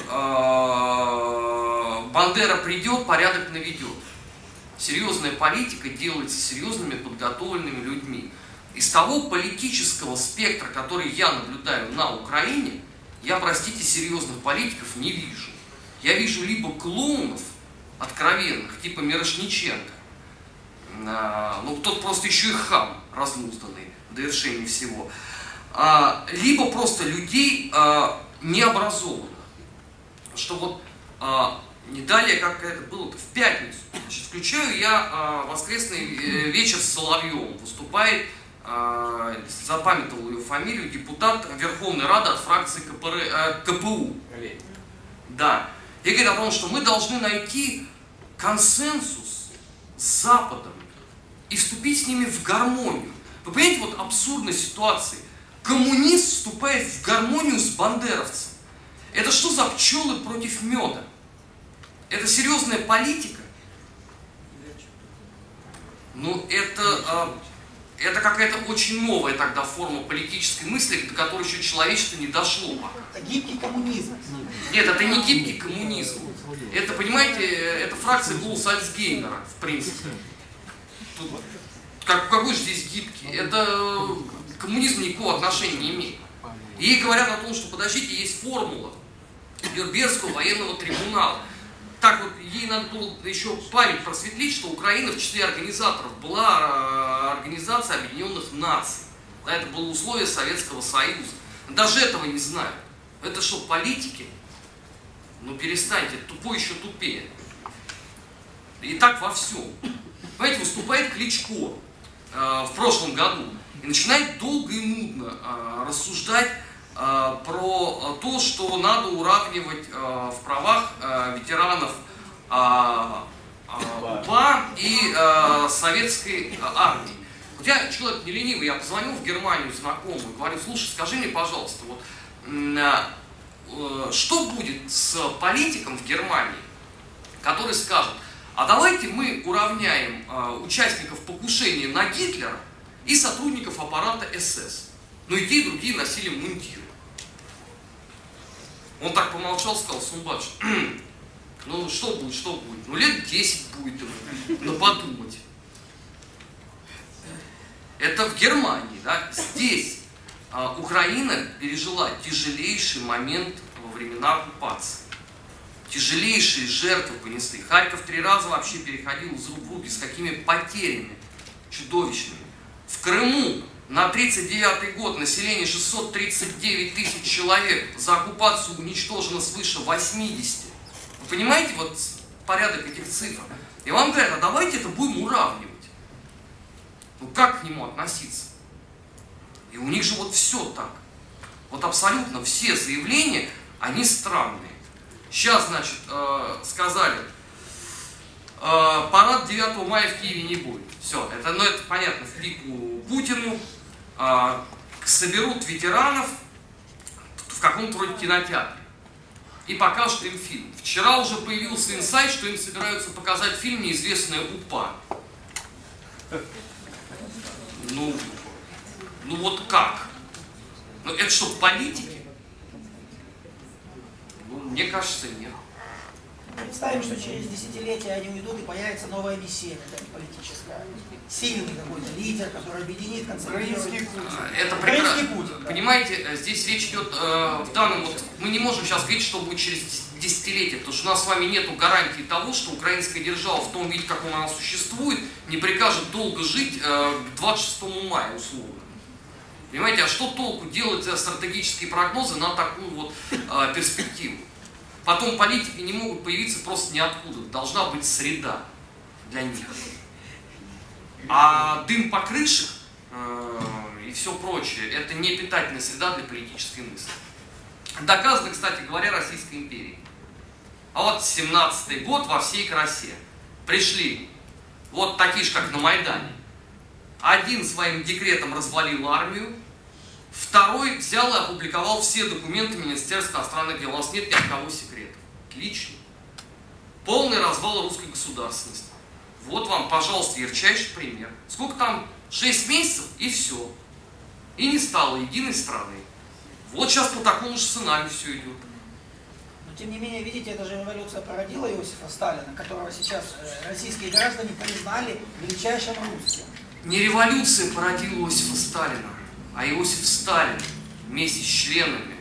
«Бандера придет, порядок наведет». Серьезная политика делается серьезными подготовленными людьми. Из того политического спектра, который я наблюдаю на Украине, я, простите, серьезных политиков не вижу. Я вижу либо клоунов откровенных, типа Мирошниченко, ну тот просто еще и хам разнузданный в довершении всего, либо просто людей необразованных. Что вот не далее, как это было в пятницу, значит, включаю я воскресный вечер с Соловьевым, выступает, запамятовал ее фамилию, депутат Верховной Рады от фракции КПР, КПУ. Да. И говорит о том, что мы должны найти консенсус с Западом и вступить с ними в гармонию. Вы понимаете, вот абсурдность ситуации. Коммунист вступает в гармонию с бандеровцем. Это что за пчелы против меда? Это серьезная политика? Ну, это, э, это какая-то очень новая тогда форма политической мысли, до которой еще человечество не дошло. Это гибкий коммунизм. Нет, это не гибкий коммунизм. Это, понимаете, это фракция Глуса Альцгеймера, в принципе. Тут, как, какой же здесь гибкий? Это коммунизм никакого отношения не имеет. Ей говорят о том, что, подождите, есть формула Нюрнбергского военного трибунала. Так вот, ей надо было еще память просветлить, что Украина в числе организаторов была Организация Объединенных Наций. Да, это было условие Советского Союза. Даже этого не знаю. Это что, политики? Ну перестаньте, тупой еще тупее. И так во всем. Понимаете, выступает Кличко э, в прошлом году и начинает долго и нудно э, рассуждать э, про то, что надо уравнивать э, в правах э, ветеранов э, э, УПА и э, советской э, армии. Вот я человек не ленивый, я позвонил в Германию знакомому, говорю, слушай, скажи мне, пожалуйста, вот, э, э, что будет с политиком в Германии, который скажет, а давайте мы уравняем э, участников покушения на Гитлера и сотрудников аппарата СС. Но и те, и другие носили мундиры. Он так помолчал, сказал, Сумбадж, ну что будет, что будет? Ну лет десять будет ему, ну подумать. Это в Германии, да? Здесь э, Украина пережила тяжелейший момент во времена оккупации. Тяжелейшие жертвы понесли. Харьков три раза вообще переходил из рук в руки, с какими потерями чудовищными. В Крыму на тридцать девятый год население шестьсот тридцать девять тысяч человек, за оккупацию уничтожено свыше восьмидесяти. Вы понимаете вот порядок этих цифр? И вам говорят, а давайте это будем уравнивать. Ну как к нему относиться? И у них же вот все так. Вот абсолютно все заявления, они странные. Сейчас, значит, э, сказали, э, парад девятого мая в Киеве не будет. Все, это, ну, это понятно, в пику Путину. Э, соберут ветеранов в каком-то вроде кинотеатре и покажут им фильм. Вчера уже появился инсайт, что им собираются показать фильм «Неизвестная УПА». Ну, ну вот как? Ну это что, политики? Ну, мне кажется, нет. Представим, что через десятилетия они уйдут и появится новая Мессия, это политическая. Сильный какой-то лидер, который объединит, концентрирует. Это прекрасно. Понимаете, здесь речь идет э, в данном вот. Мы не можем сейчас говорить, что будет через десятилетия, потому что у нас с вами нет гарантии того, что украинская держава в том виде, как она существует, не прикажет долго жить э, к двадцать шестому мая, условно. Понимаете, а что толку делать стратегические прогнозы на такую вот э, перспективу? Потом политики не могут появиться просто ниоткуда. Должна быть среда для них. А дым покрышек э, и все прочее, это не питательная среда для политической мысли. Доказано, кстати говоря, Российской империей. А вот семнадцатый год во всей красе. Пришли вот такие же, как на Майдане. Один своим декретом развалил армию, второй взял и опубликовал все документы Министерства иностранных дел. У нас нет ни от кого секретов. Лично. Полный развал русской государственности. Вот вам, пожалуйста, ярчайший пример. Сколько там? Шесть месяцев и все. И не стало единой страны. Вот сейчас по такому же сценарию все идет. Но тем не менее, видите, эта же революция породила Иосифа Сталина, которого сейчас российские граждане признали величайшим русским. Не революция породила Иосифа Сталина, а Иосиф Сталин вместе с членами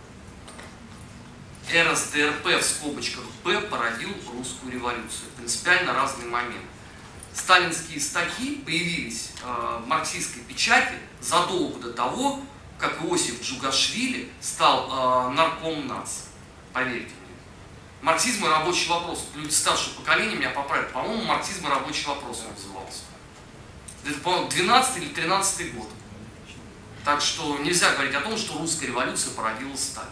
эр эс дэ эр пэ в скобочках П породил русскую революцию. Принципиально разный момент. Сталинские статьи появились э, в марксистской печати задолго до того, как Иосиф Джугашвили стал э, нарком НАЦ. Поверьте мне. Марксизм и рабочий вопрос. Люди старшего поколения меня поправят. По-моему, марксизм и рабочий вопрос он назывался. Это, по-моему, двенадцатый или тринадцатый год. Так что нельзя говорить о том, что русская революция породила Сталина.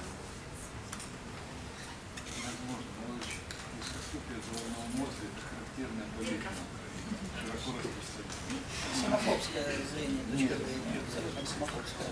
Ксенофобское зрение, точка зрения, абсолютно ксенофобское.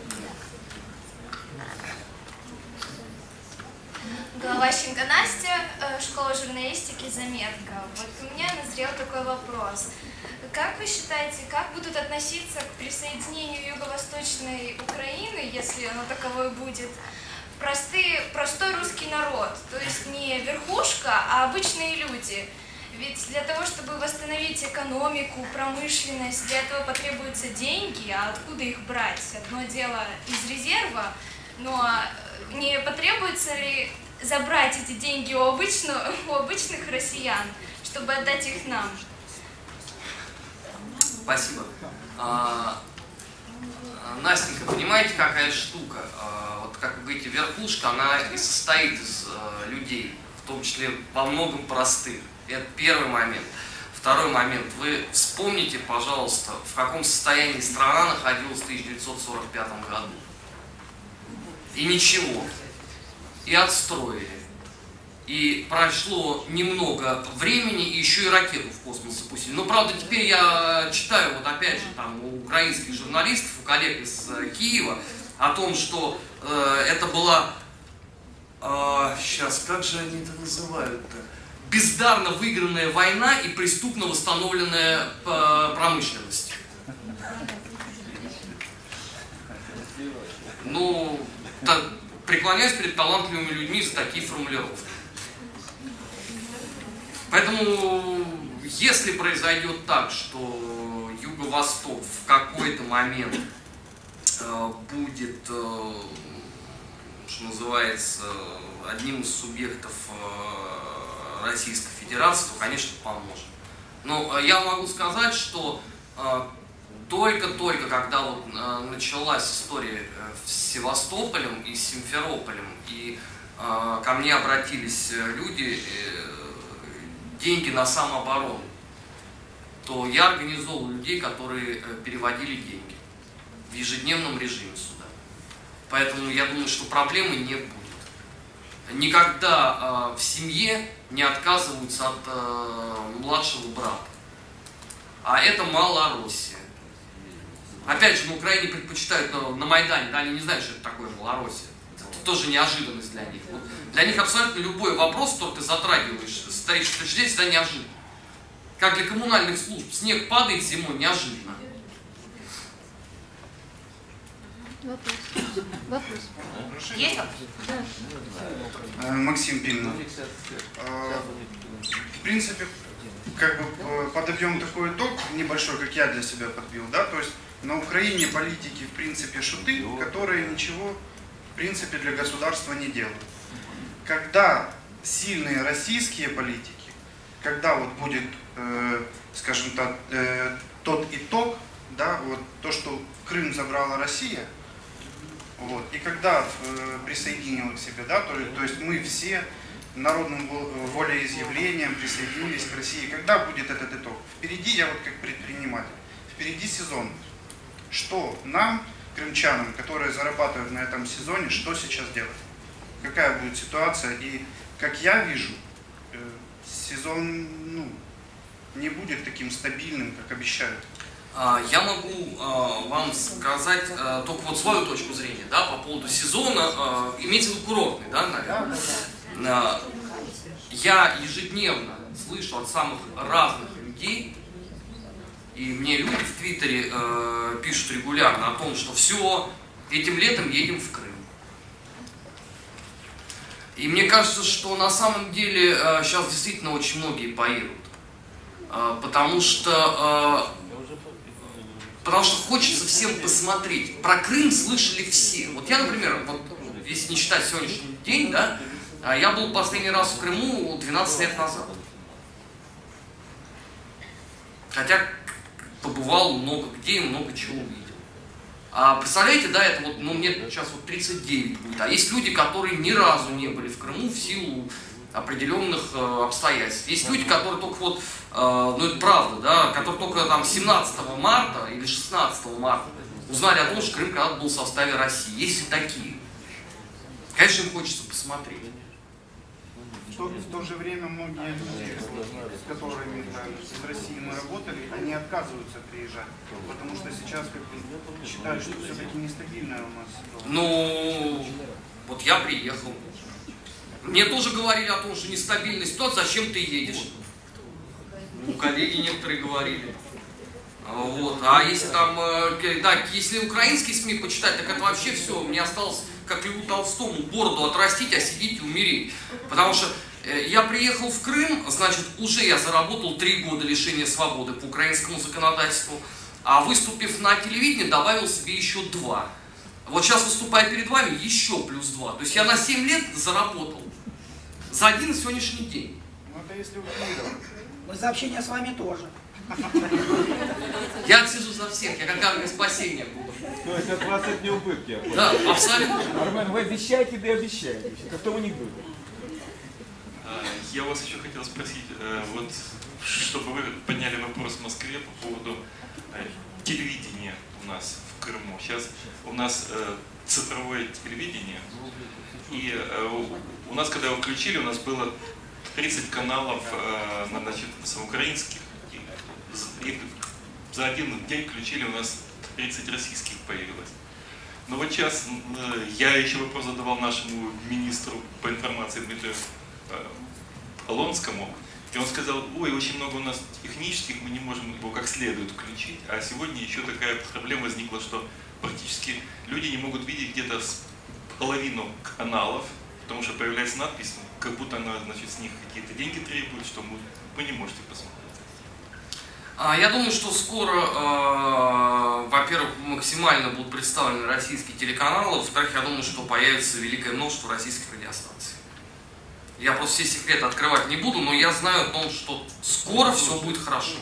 Головащенко Настя, школа журналистики, заметка. Вот у меня назрел такой вопрос. Как вы считаете, как будут относиться к присоединению Юго-Восточной Украины, если оно таковое будет, простые, простой русский народ? То есть не верхушка, а обычные люди. Ведь для того, чтобы восстановить экономику, промышленность, для этого потребуются деньги, а откуда их брать? Одно дело из резерва, но не потребуется ли забрать эти деньги у обычных, у обычных россиян, чтобы отдать их нам? Спасибо. А, Настенька, понимаете, какая штука? А, вот как вы говорите, верхушка, она и состоит из а, людей, в том числе во многом простых. Это первый момент. Второй момент. Вы вспомните, пожалуйста, в каком состоянии страна находилась в тысяча девятьсот сорок пятом году. И ничего. И отстроили. И прошло немного времени, и еще и ракету в космос запустили. Но, правда, теперь я читаю, вот опять же, там, у украинских журналистов, у коллег из э, Киева, о том, что э, это была, э, сейчас, как же они это называют-то? Бездарно выигранная война и преступно восстановленная э, промышленность. Ну, так, преклоняюсь перед талантливыми людьми за такие формулировки. Поэтому, если произойдет так, что Юго-Восток в какой-то момент э, будет, э, что называется, одним из субъектов э, Российской Федерации, то, конечно, поможет. Но э, я могу сказать, что э, только-только, когда вот, э, началась история э, с Севастополем и Симферополем, и э, ко мне обратились люди, э, деньги на самооборону, то я организовал людей, которые э, переводили деньги в ежедневном режиме сюда. Поэтому я думаю, что проблемы не будет. Никогда э, в семье не отказываются от э, младшего брата. А это Малороссия. Опять же, на Украине предпочитают на, на Майдане, да, они не знают, что это такое Малороссия. Это тоже неожиданность для них. Вот. Для них абсолютно любой вопрос, который ты затрагиваешь с исторической точки зрения, всегда неожиданно. Как для коммунальных служб. Снег падает зимой, неожиданно. Вопрос. Вопрос. Есть вопрос? Да. Максим Пимнов. В принципе, как бы подобьем такой итог небольшой, как я для себя подбил, да, то есть на Украине политики в принципе шуты, которые ничего в принципе для государства не делают. Когда сильные российские политики, когда вот будет, э, скажем так, э, тот итог, да, вот то, что Крым забрала Россия, вот, и когда э, присоединила к себе, да, то, то есть мы все народным волеизъявлением присоединились к России. Когда будет этот итог? Впереди, я вот как предприниматель, впереди сезон. Что нам, крымчанам, которые зарабатывают на этом сезоне, что сейчас делать? какая будет ситуация. И, как я вижу, сезон ну, не будет таким стабильным, как обещают. Я могу вам сказать только вот свою точку зрения, да, по поводу сезона, имейте в виду курортный, да, наверное. Я ежедневно слышу от самых разных людей, и мне люди в Твиттере э, пишут регулярно о том, что все, этим летом едем в Крым. И мне кажется, что на самом деле э, сейчас действительно очень многие поедут. Э, потому что э, потому что хочется всем посмотреть. Про Крым слышали все. Вот я, например, вот, если не считать сегодняшний день, да, я был последний раз в Крыму двенадцать лет назад. Хотя побывал много где и много чего увидел. А представляете, да, это вот, ну мне сейчас вот тридцать девять будет, а есть люди, которые ни разу не были в Крыму в силу определенных э, обстоятельств. Есть люди, которые только вот, э, ну это правда, да, которые только там семнадцатого марта или шестнадцатого марта узнали о том, что Крым когда-то был в составе России. Есть и такие. Конечно, им хочется посмотреть. В то, в то же время многие люди, с которыми из России мы работали, они отказываются приезжать, потому что сейчас как бы считают, что все-таки нестабильная у нас ситуация. Ну, вот я приехал. Мне тоже говорили о том, что нестабильная ситуация, зачем ты едешь? Ну, коллеги некоторые говорили. Вот. А если там, да, если украинские СМИ почитать, так это вообще все, мне осталось, как Льву Толстому, бороду отрастить, а сидеть и умереть. Потому что э, я приехал в Крым, значит, уже я заработал три года лишения свободы по украинскому законодательству, а выступив на телевидении, добавил себе еще два. Вот сейчас, выступая перед вами, еще плюс два. То есть я на семь лет заработал за один сегодняшний день. Ну это если утрировать. Мы за общение с вами тоже. Я отсижу за всех, я как армия спасения буду. То есть от вас одни убытки. Да, абсолютно. Армен, вы обещаете, да и обещаете. Как в том анекдоте. Я вас еще хотел спросить, вот, чтобы вы подняли вопрос в Москве по поводу телевидения у нас в Крыму. Сейчас у нас цифровое телевидение, и у нас, когда его включили, у нас было тридцать каналов, значит, украинских. И за один день включили, у нас тридцать российских появилось. Но вот сейчас я еще вопрос задавал нашему министру по информации Дмитрию Полонскому, и он сказал, ой, очень много у нас технических, мы не можем его как следует включить. А сегодня еще такая проблема возникла, что практически люди не могут видеть где-то половину каналов, потому что появляется надпись, как будто она, значит, с них какие-то деньги требует, что мы, вы не можете посмотреть. Я думаю, что скоро, э, во-первых, максимально будут представлены российские телеканалы, во-вторых, я думаю, что появится великое множество российских радиостанций. Я просто все секреты открывать не буду, но я знаю о том, что скоро все будет хорошо.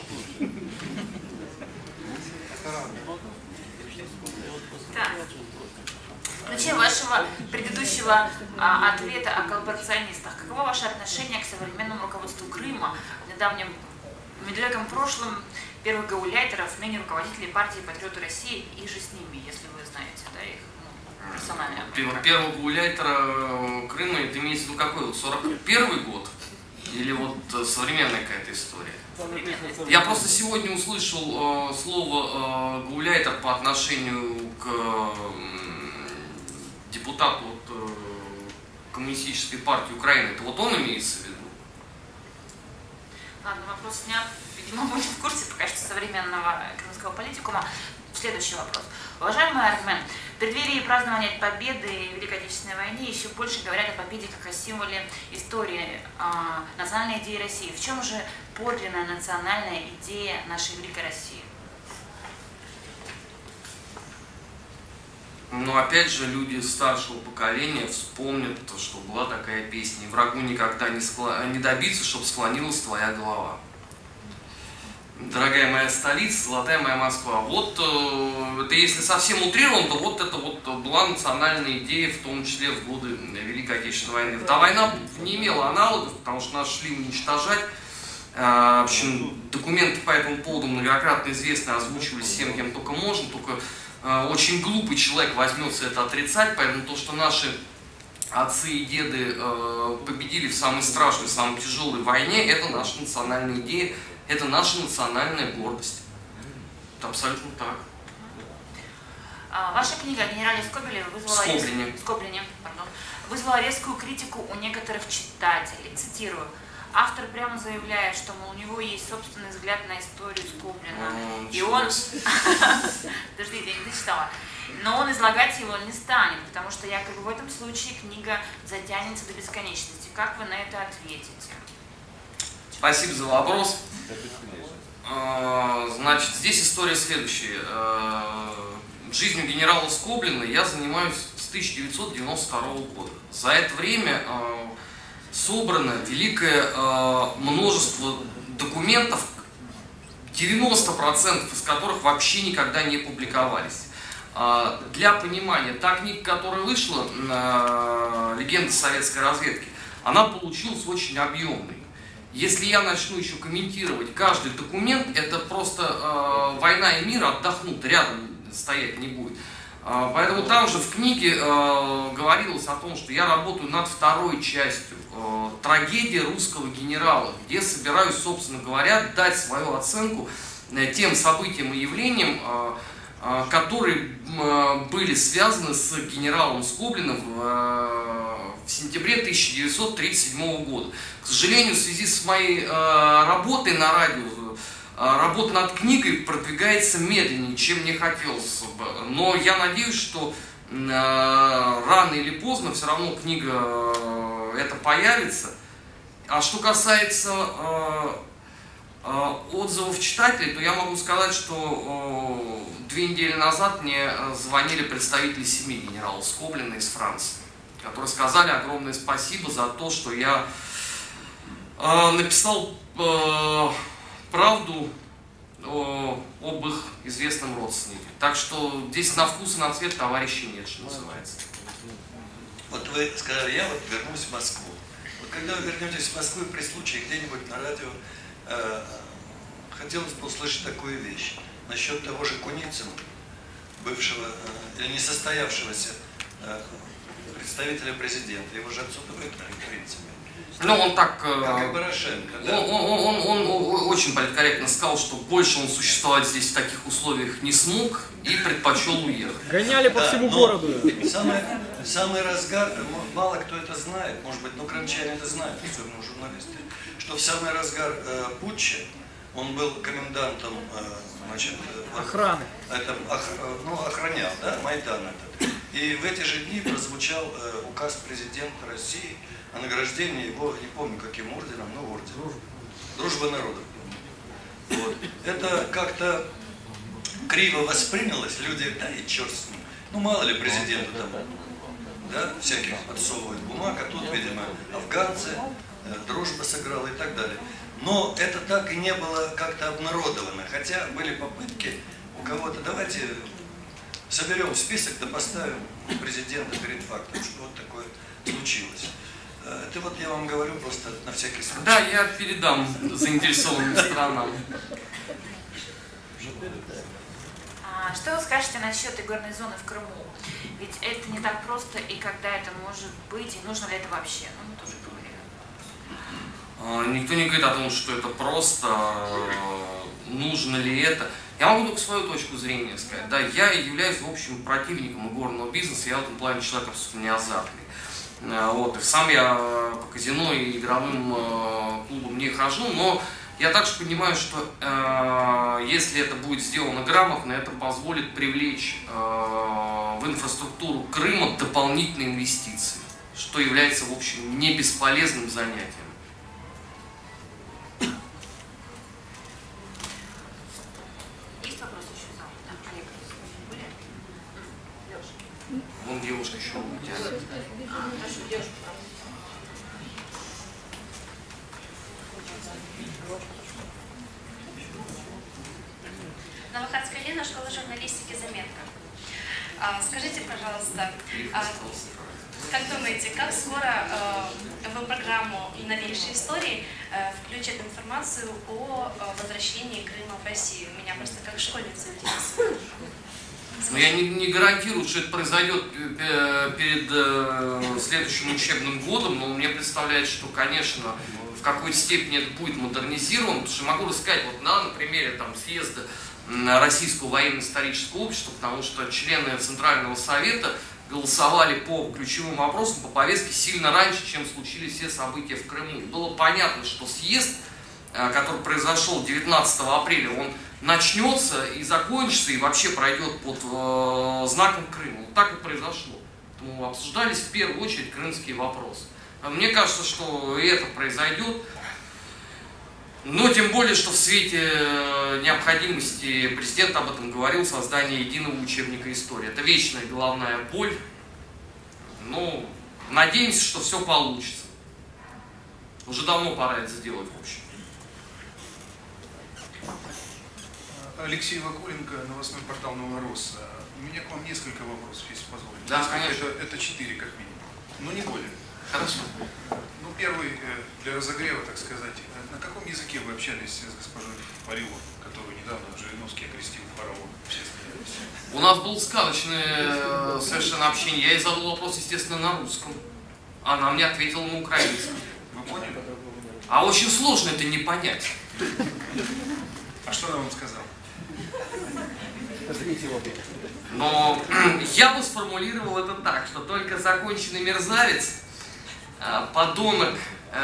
Так. В ключе вашего предыдущего а, ответа о коллаборационистах, каково ваше отношение к современному руководству Крыма в недавнем В недалеком прошлом первых гауляйтеров, ныне руководителей партии «Патриоты России», и же с ними, если вы знаете, да, их ну, персонально. Первого гауляйтера Крыма, это имеется в виду какой? Вот сорок первый год? Или вот современная какая-то история? Я просто сегодня услышал э, слово э, гауляйтер по отношению к э, депутату от, э, Коммунистической партии Украины. Это вот он имеется в виду? Ладно, вопрос снят. Видимо, мы не в курсе пока что современного крымского политикума. Следующий вопрос. Уважаемый Армен, в преддверии празднования Победы в Великой Отечественной войне еще больше говорят о победе как о символе истории, э, национальной идеи России. В чем же подлинная национальная идея нашей Великой России? Но опять же, люди старшего поколения вспомнят, что была такая песня: «Врагу никогда не, скло... не добиться, чтобы склонилась твоя голова». Дорогая моя столица, золотая моя Москва. Вот, э, это если совсем утрирован, то вот это вот была национальная идея, в том числе в годы Великой Отечественной войны. Та война не имела аналогов, потому что нас шли уничтожать. Э, в общем, документы по этому поводу многократно известны, озвучивались всем, кем только можно, только очень глупый человек возьмется это отрицать, поэтому то, что наши отцы и деды э, победили в самой страшной, самой тяжелой войне, это наша национальная идея, это наша национальная гордость. Это абсолютно так. А, ваша книга о генерале Скобелеве вызвала, Скоблине. рез... Скоблине, пардон, вызвала резкую критику у некоторых читателей. Цитирую. Автор прямо заявляет, что, мол, у него есть собственный взгляд на историю Скоблина. Ну, и он... Подождите, я не дочитала. Но он излагать его не станет, потому что якобы в этом случае книга затянется до бесконечности. Как вы на это ответите? Спасибо за вопрос. Значит, здесь история следующая. Жизнью генерала Скоблина я занимаюсь с тысяча девятьсот девяносто второго года. За это время собрано великое множество документов, девяносто процентов из которых вообще никогда не публиковались. Для понимания, та книга, которая вышла, «Легенда советской разведки», она получилась очень объемной. Если я начну еще комментировать каждый документ, это просто «Война и мир» отдохнут, рядом стоять не будет. Поэтому там же в книге э, говорилось о том, что я работаю над второй частью э, «Трагедия русского генерала», где собираюсь, собственно говоря, дать свою оценку э, тем событиям и явлениям, э, э, которые э, были связаны с генералом Скоблиным в, э, в сентябре тысяча девятьсот тридцать седьмого года. К сожалению, в связи с моей э, работой на радио, работа над книгой продвигается медленнее, чем мне хотелось бы. Но я надеюсь, что э, рано или поздно все равно книга э, это появится. А что касается э, э, отзывов читателей, то я могу сказать, что э, две недели назад мне звонили представители семьи генерала Скоблина из Франции, которые сказали огромное спасибо за то, что я э, написал э, правду о, об их известном родственнике. Так что здесь на вкус и на цвет товарищей нет, что называется. Вот вы сказали, я вот вернусь в Москву. Вот когда вы вернетесь в Москву, при случае где-нибудь на радио, э, хотелось бы услышать такую вещь. Насчет того же Куницына, бывшего э, или несостоявшегося э, представителя президента. Его же отсюда выгнали, в принципе. Ну, он так... Как и Порошенко, да? Он, он, он, он, он очень политкорректно сказал, что больше он существовать здесь в таких условиях не смог и предпочел уехать. Гоняли по да, всему городу. Самый, самый разгар, мало кто это знает, может быть, но крымчане это знают, особенно журналисты, что в самый разгар э, путча он был комендантом э, значит, э, охраны. Это, ох, ну, охранял, да, Майдан этот. И в эти же дни прозвучал э, указ президента России о награждении его, не помню каким орденом, но орден. Дружба, Дружба народов. Вот. Это как-то криво воспринялось, люди, да и черт с ним. Ну мало ли президенту там, да, всяких подсовывают бумаг, а тут, видимо, афганцы, э, дружба сыграла и так далее. Но это так и не было как-то обнародовано, хотя были попытки у кого-то, давайте соберем список, да поставим президента перед фактом, что вот такое случилось. Это вот я вам говорю просто на всякий случай. Да, я передам заинтересованным сторонам. А что вы скажете насчет игорной зоны в Крыму? Ведь это не так просто, и когда это может быть, и нужно ли это вообще? Ну, мы тоже говорили. Никто не говорит о том, что это просто, нужно ли это. Я могу только свою точку зрения сказать. Да, я являюсь, в общем, противником игорного бизнеса, я в этом плане человек абсолютно не азартный. Вот, и сам я по казино и игровым э, клубам не хожу, но я также понимаю, что э, если это будет сделано грамотно, это позволит привлечь э, в инфраструктуру Крыма дополнительные инвестиции, что является, в общем, не бесполезным занятием. Есть вопросы еще? Да, Олег, были? Леша. Вон девушка еще у тебя. Новохадская Лена, школа журналистики, заметка. А, скажите, пожалуйста, а, как думаете, как скоро а, в программу «Новейшие истории» а, включат информацию о а, возвращении Крыма в Россию? Меня просто как школьница интересует. Но я не, не гарантирую, что это произойдет перед э, следующим учебным годом, но мне представляется, что, конечно, в какой-то степени это будет модернизировано, потому что могу рассказать вот на, на примере там, съезда Российского военно-исторического общества, потому что члены Центрального совета голосовали по ключевым вопросам, по повестке сильно раньше, чем случились все события в Крыму. И было понятно, что съезд, который произошел девятнадцатого апреля, он начнется и закончится, и вообще пройдет под э, знаком Крыма. Вот так и произошло. Ну, обсуждались в первую очередь крымские вопросы. Мне кажется, что и это произойдет. Но тем более, что в свете необходимости, президент об этом говорил, создания единого учебника истории. Это вечная головная боль. Но надеемся, что все получится. Уже давно пора это сделать, в общем. Алексей Вакуленко, новостной портал «Новорос». У меня к вам несколько вопросов, если позволите. Да, несколько, конечно. Это, это четыре, как минимум. Но не более. Хорошо. Ну, первый, для разогрева, так сказать. На каком языке вы общались с госпожой Фарионовой, которую недавно Жириновский окрестил фараон? У нас было сказочное совершенно общение. Я ей задал вопрос, естественно, на русском. Она мне ответила на украинском. Вы поняли? А очень сложно это не понять. А что она вам сказала? Но я бы сформулировал это так, что только законченный мерзавец, подонок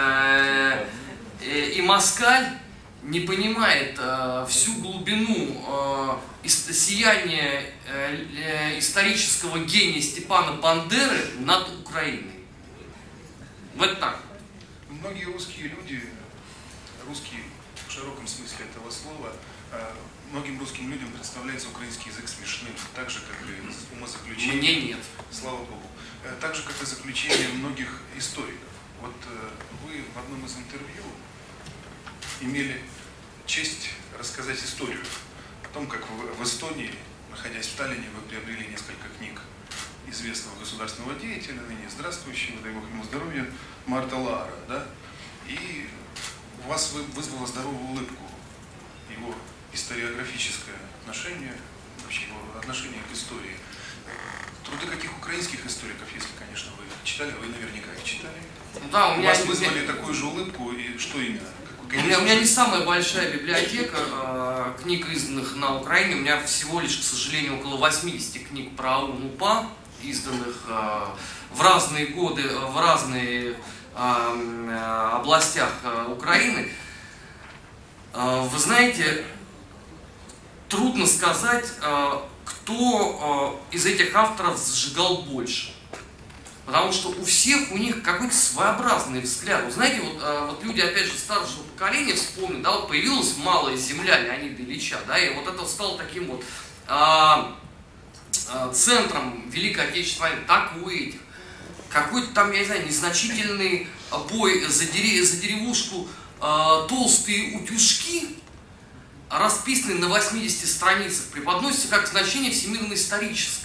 и москаль не понимает всю глубину сияния исторического гения Степана Бандеры над Украиной. Вот так. Многие русские люди, русские в широком смысле этого слова, многим русским людям представляется украинский язык смешным, так же, как и умозаключение. Мне нет. Слава Богу. Так же, как и заключение многих историков. Вот вы в одном из интервью имели честь рассказать историю о том, как в Эстонии, находясь в Таллине, вы приобрели несколько книг известного государственного деятеля, ныне здравствующего, дай Бог ему здоровья, Марта Лаара, да? И у вас вызвало здоровую улыбку его историографическое отношение, вообще его отношение к истории. Труды каких украинских историков, если, конечно, вы читали, вы наверняка их читали. Да, у, у меня вас вызвали такую же улыбку, и что именно? У меня, у меня не самая большая библиотека э, книг, изданных на Украине. У меня всего лишь, к сожалению, около восьмидесяти книг про АУН-УПА, изданных э, в разные годы, в разных э, областях э, Украины. Э, вы знаете, трудно сказать, э, кто э, из этих авторов зажигал больше. Потому что у всех у них какой-то своеобразный взгляд. Вы знаете, вот, э, вот люди, опять же, старшего поколения вспомнят, да, вот появилась «Малая земля» Леонида Ильича, да, и вот это стало таким вот э, э, центром Великой Отечественной войны, так у этих. Какой-то там, я не знаю, незначительный бой за, дерев, за деревушку, э, толстые утюжки, расписанные на восьмидесяти страницах, преподносятся как значение всемирно-историческое.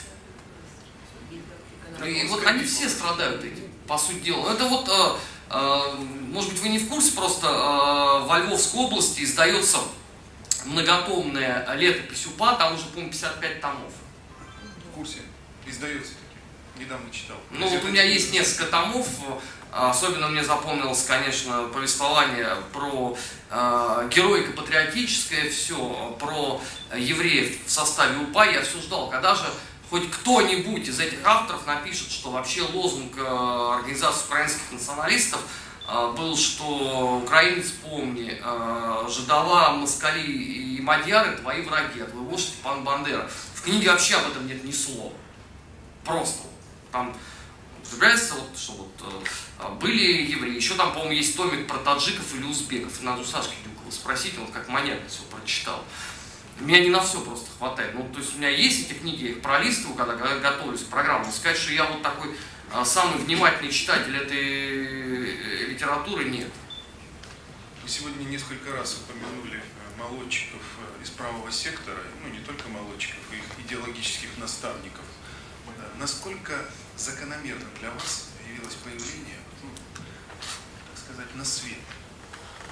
И вот они все страдают этим, по сути дела. Это вот, э, э, может быть, вы не в курсе, просто э, во Львовской области издается многотомная летопись УПА, там уже, по-моему, пятьдесят пять томов. В курсе? Издается таки. Недавно читал. Ну вот у меня есть несколько томов. Особенно мне запомнилось, конечно, повествование про э, героико-патриотическое, все, про евреев в составе УПА. Я все ждал, когда же хоть кто-нибудь из этих авторов напишет, что вообще лозунг э, Организации украинских националистов э, был, что украинец, помни, э, жидова, москали и мадьяры твои враги, а твой вождь Степан Бандера. В книге вообще об этом нет ни слова. Просто. Там заявляется, вот, что вот, э, были евреи. Еще там, по-моему, есть томик про таджиков или узбеков. Надо у Сашки Дюкова спросить, он как маньяк все прочитал. Меня не на все просто хватает. Ну, то есть у меня есть эти книги, я их пролистываю, когда, когда готовлюсь к программе. Сказать, что я вот такой а, самый внимательный читатель этой литературы, нет. Вы сегодня несколько раз упомянули молодчиков из правого сектора, ну не только молодчиков, их идеологических наставников. Насколько закономерно для вас явилось появление, ну, так сказать, на свет вот,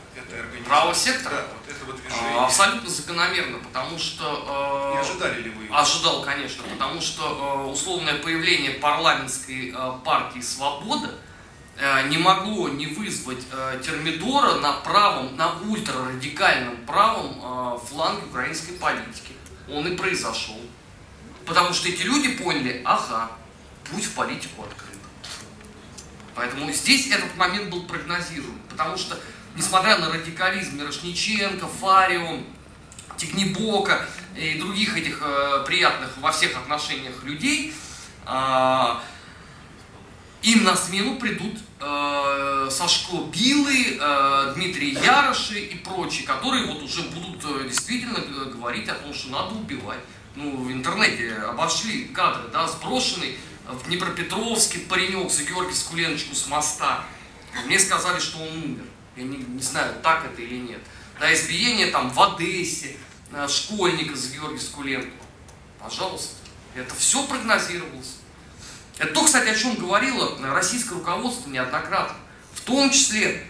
этой организации? Правого сектора? Да, вот этого движения. А, абсолютно закономерно, потому что... Не ожидали ли вы его? Ожидал, конечно, потому что э, условное появление парламентской э, партии «Свобода» э, не могло не вызвать э, термидора на правом, на ультрарадикальном правом э, фланге украинской политики. Он и произошел. Потому что эти люди поняли, ага, путь в политику открыт. Поэтому здесь этот момент был прогнозируем, потому что, несмотря на радикализм Мирошниченко, Фарио, Тигнебока и других этих э, приятных во всех отношениях людей, э, им на смену придут э, Сашко Билы, э, Дмитрий Яроши и прочие, которые вот уже будут э, действительно говорить о том, что надо убивать. Ну, в интернете обошли кадры, да, сброшенный в Днепропетровске паренек за Георгиевскую Леночку с моста. Мне сказали, что он умер. Я не, не знаю, так это или нет. Да, избиение там в Одессе, школьника за Георгиевскую Ленку. Пожалуйста. Это все прогнозировалось. Это то, кстати, о чем говорило российское руководство неоднократно. В том числе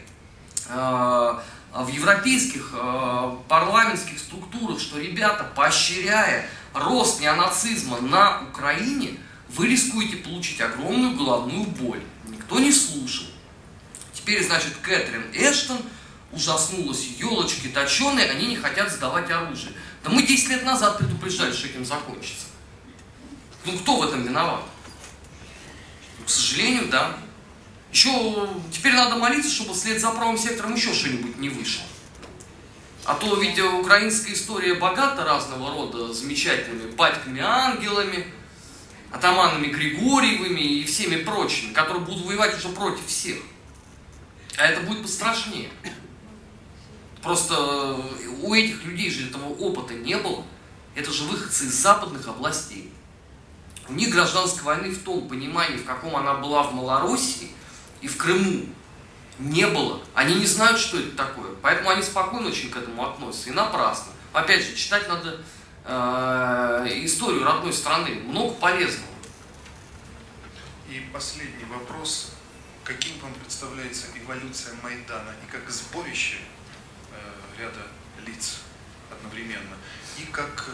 э, в европейских э, парламентских структурах, что, ребята, поощряя рост неонацизма на Украине, вы рискуете получить огромную головную боль. Никто не слушал. Теперь, значит, Кэтрин Эштон ужаснулась, елочки точеные, они не хотят сдавать оружие. Да мы десять лет назад предупреждали, что этим закончится. Ну кто в этом виноват? Ну, к сожалению, да. Еще теперь надо молиться, чтобы вслед за правым сектором еще что-нибудь не вышло. А то ведь украинская история богата разного рода замечательными батьками-ангелами, атаманами Григорьевыми и всеми прочими, которые будут воевать уже против всех. А это будет пострашнее. Просто у этих людей же этого опыта не было. Это же выходцы из западных областей. У них гражданской войны в том понимании, в каком она была в Малороссии и в Крыму, не было. Они не знают, что это такое. Поэтому они спокойно очень к этому относятся. И напрасно. Опять же, читать надо э, историю родной страны. Много полезного. И последний вопрос. Каким вам представляется эволюция Майдана и как сборище э, ряда лиц одновременно, и как,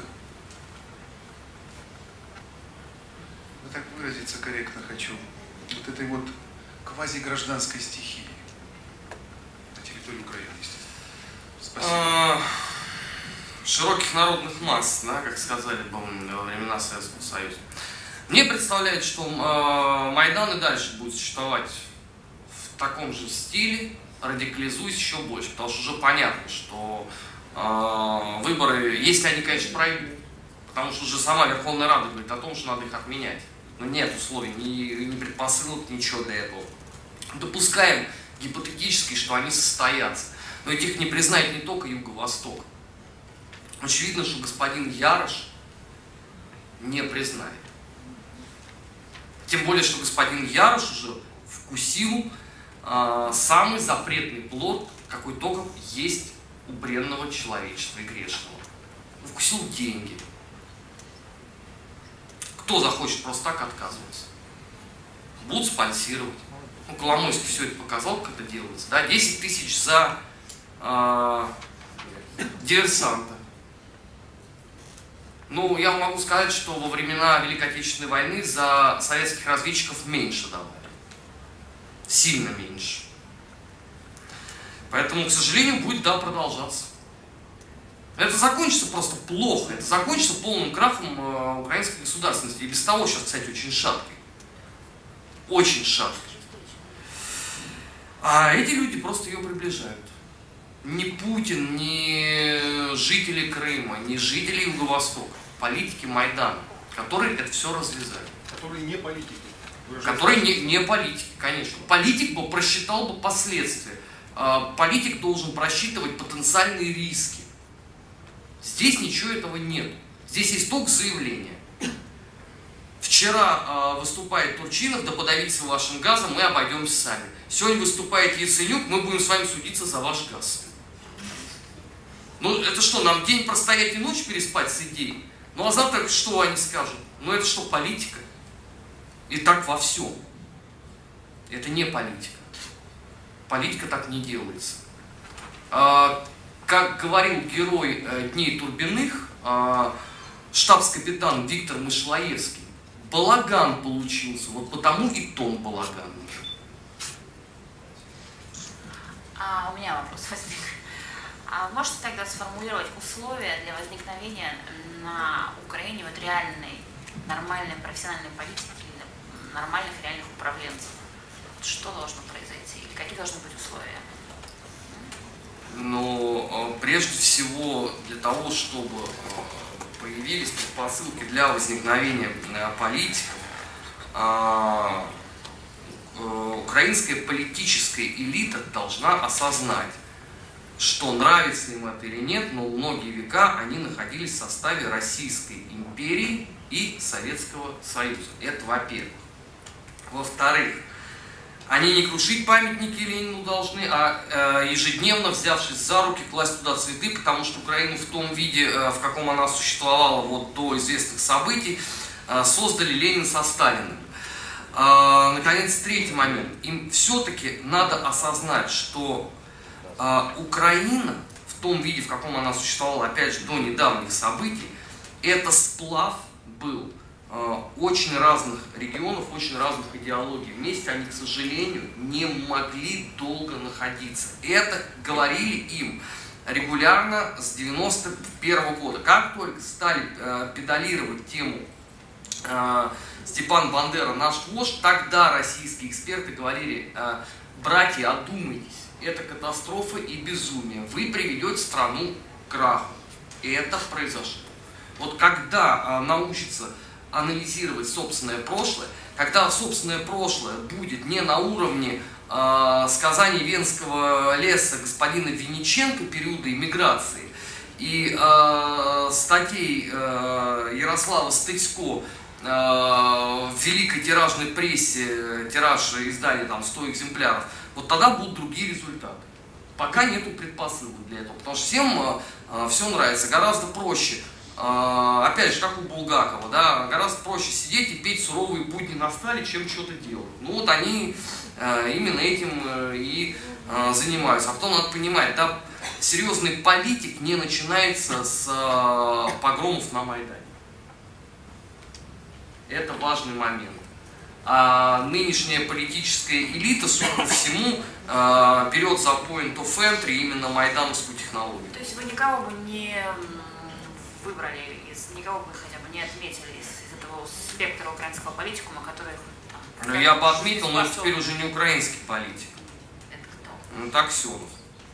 ну так выразиться корректно хочу, вот этой вот квазигражданской стихии на территории Украины, естественно. Спасибо. Широких народных масс, да, как сказали бы во времена Советского Союза. Мне представляется, что э, Майдан и дальше будет существовать в таком же стиле, радикализуясь еще больше, потому что уже понятно, что э, выборы, если они, конечно, пройдут, потому что уже сама Верховная Рада говорит о том, что надо их отменять. Но нет условий, ни, ни предпосылок, ничего для этого. Допускаем гипотетически, что они состоятся. Но этих не признает не только Юго-Восток. Очевидно, что господин Ярош не признает. Тем более, что господин Ярош уже вкусил э, самый запретный плод, какой только есть у бренного человечества и грешного. Вкусил деньги. Кто захочет просто так отказываться? Будут спонсировать. Ну, Коломойский все это показал, как это делается. Да? десять тысяч за э, диверсанта. Ну, я могу сказать, что во времена Великой Отечественной войны за советских разведчиков меньше давали. Сильно меньше. Поэтому, к сожалению, будет, да, продолжаться. Это закончится просто плохо. Это закончится полным крахом э, украинской государственности. И без того сейчас, кстати, очень шаткой. Очень шаткой. А эти люди просто ее приближают. Ни Путин, ни жители Крыма, ни жители Юго-Востока. Политики Майдана, которые это все развязали. Которые не политики. Которые не, не политики, конечно. Политик бы просчитал бы последствия. Политик должен просчитывать потенциальные риски. Здесь ничего этого нет. Здесь есть только заявление. Вчера выступает Турчинов, да подавиться вашим газом, мы обойдемся сами. Сегодня выступает Яценюк, мы будем с вами судиться за ваш газ. Ну это что, нам день простоять и ночь переспать с идеей? Ну а завтра что они скажут? Ну это что, политика? И так во всем. Это не политика. Политика так не делается. Как говорил герой «Дней Турбиных», штабс-капитан Виктор Мышлаевский, балаган получился, вот потому и тон балаган. А у меня вопрос возник. А можете тогда сформулировать условия для возникновения на Украине вот реальной, нормальной профессиональной политики, нормальных реальных управленцев? Что должно произойти? Или какие должны быть условия? Ну, прежде всего, для того, чтобы появились предпосылки для возникновения политиков, украинская политическая элита должна осознать, что нравится им это или нет, но многие века они находились в составе Российской империи и Советского Союза. Это во-первых. Во-вторых, они не крушить памятники Ленину должны, а э, ежедневно, взявшись за руки, класть туда цветы, потому что Украину в том виде, э, в каком она существовала вот до известных событий, э, создали Ленин со Сталиным. Э, наконец, третий момент. Им все-таки надо осознать, что э, Украина в том виде, в каком она существовала, опять же, до недавних событий, это сплав был очень разных регионов, очень разных идеологий. Вместе они, к сожалению, не могли долго находиться. Это говорили им регулярно с девяносто первого года. Как только стали э, педалировать тему э, Степан Бандера наш вождь, тогда российские эксперты говорили: э, братья, одумайтесь, это катастрофа и безумие, вы приведете страну к краху. И это произошло. Вот когда э, научится анализировать собственное прошлое, когда собственное прошлое будет не на уровне э, сказаний Венского леса господина Винниченко периода эмиграции и э, статей э, Ярослава Стыцко э, в великой тиражной прессе, тираж издания там сто экземпляров, вот тогда будут другие результаты. Пока нету предпосылок для этого, потому что всем э, все нравится, гораздо проще. Опять же, как у Булгакова, да, гораздо проще сидеть и петь суровые будни на столе, чем что-то делать. Ну вот они э, именно этим э, и э, занимаются. А потом надо понимать, да, серьезный политик не начинается с э, погромов на Майдане. Это важный момент. А нынешняя политическая элита, судя по всему, э, берет за point of entry именно майдановскую технологию. То есть вы никого бы не выбрали, из, никого бы хотя бы не отметили из, из этого спектра украинского политикума, который... Там, ну, я бы отметил, но это теперь уже не украинский политик. Это кто? Ну, Аксенов.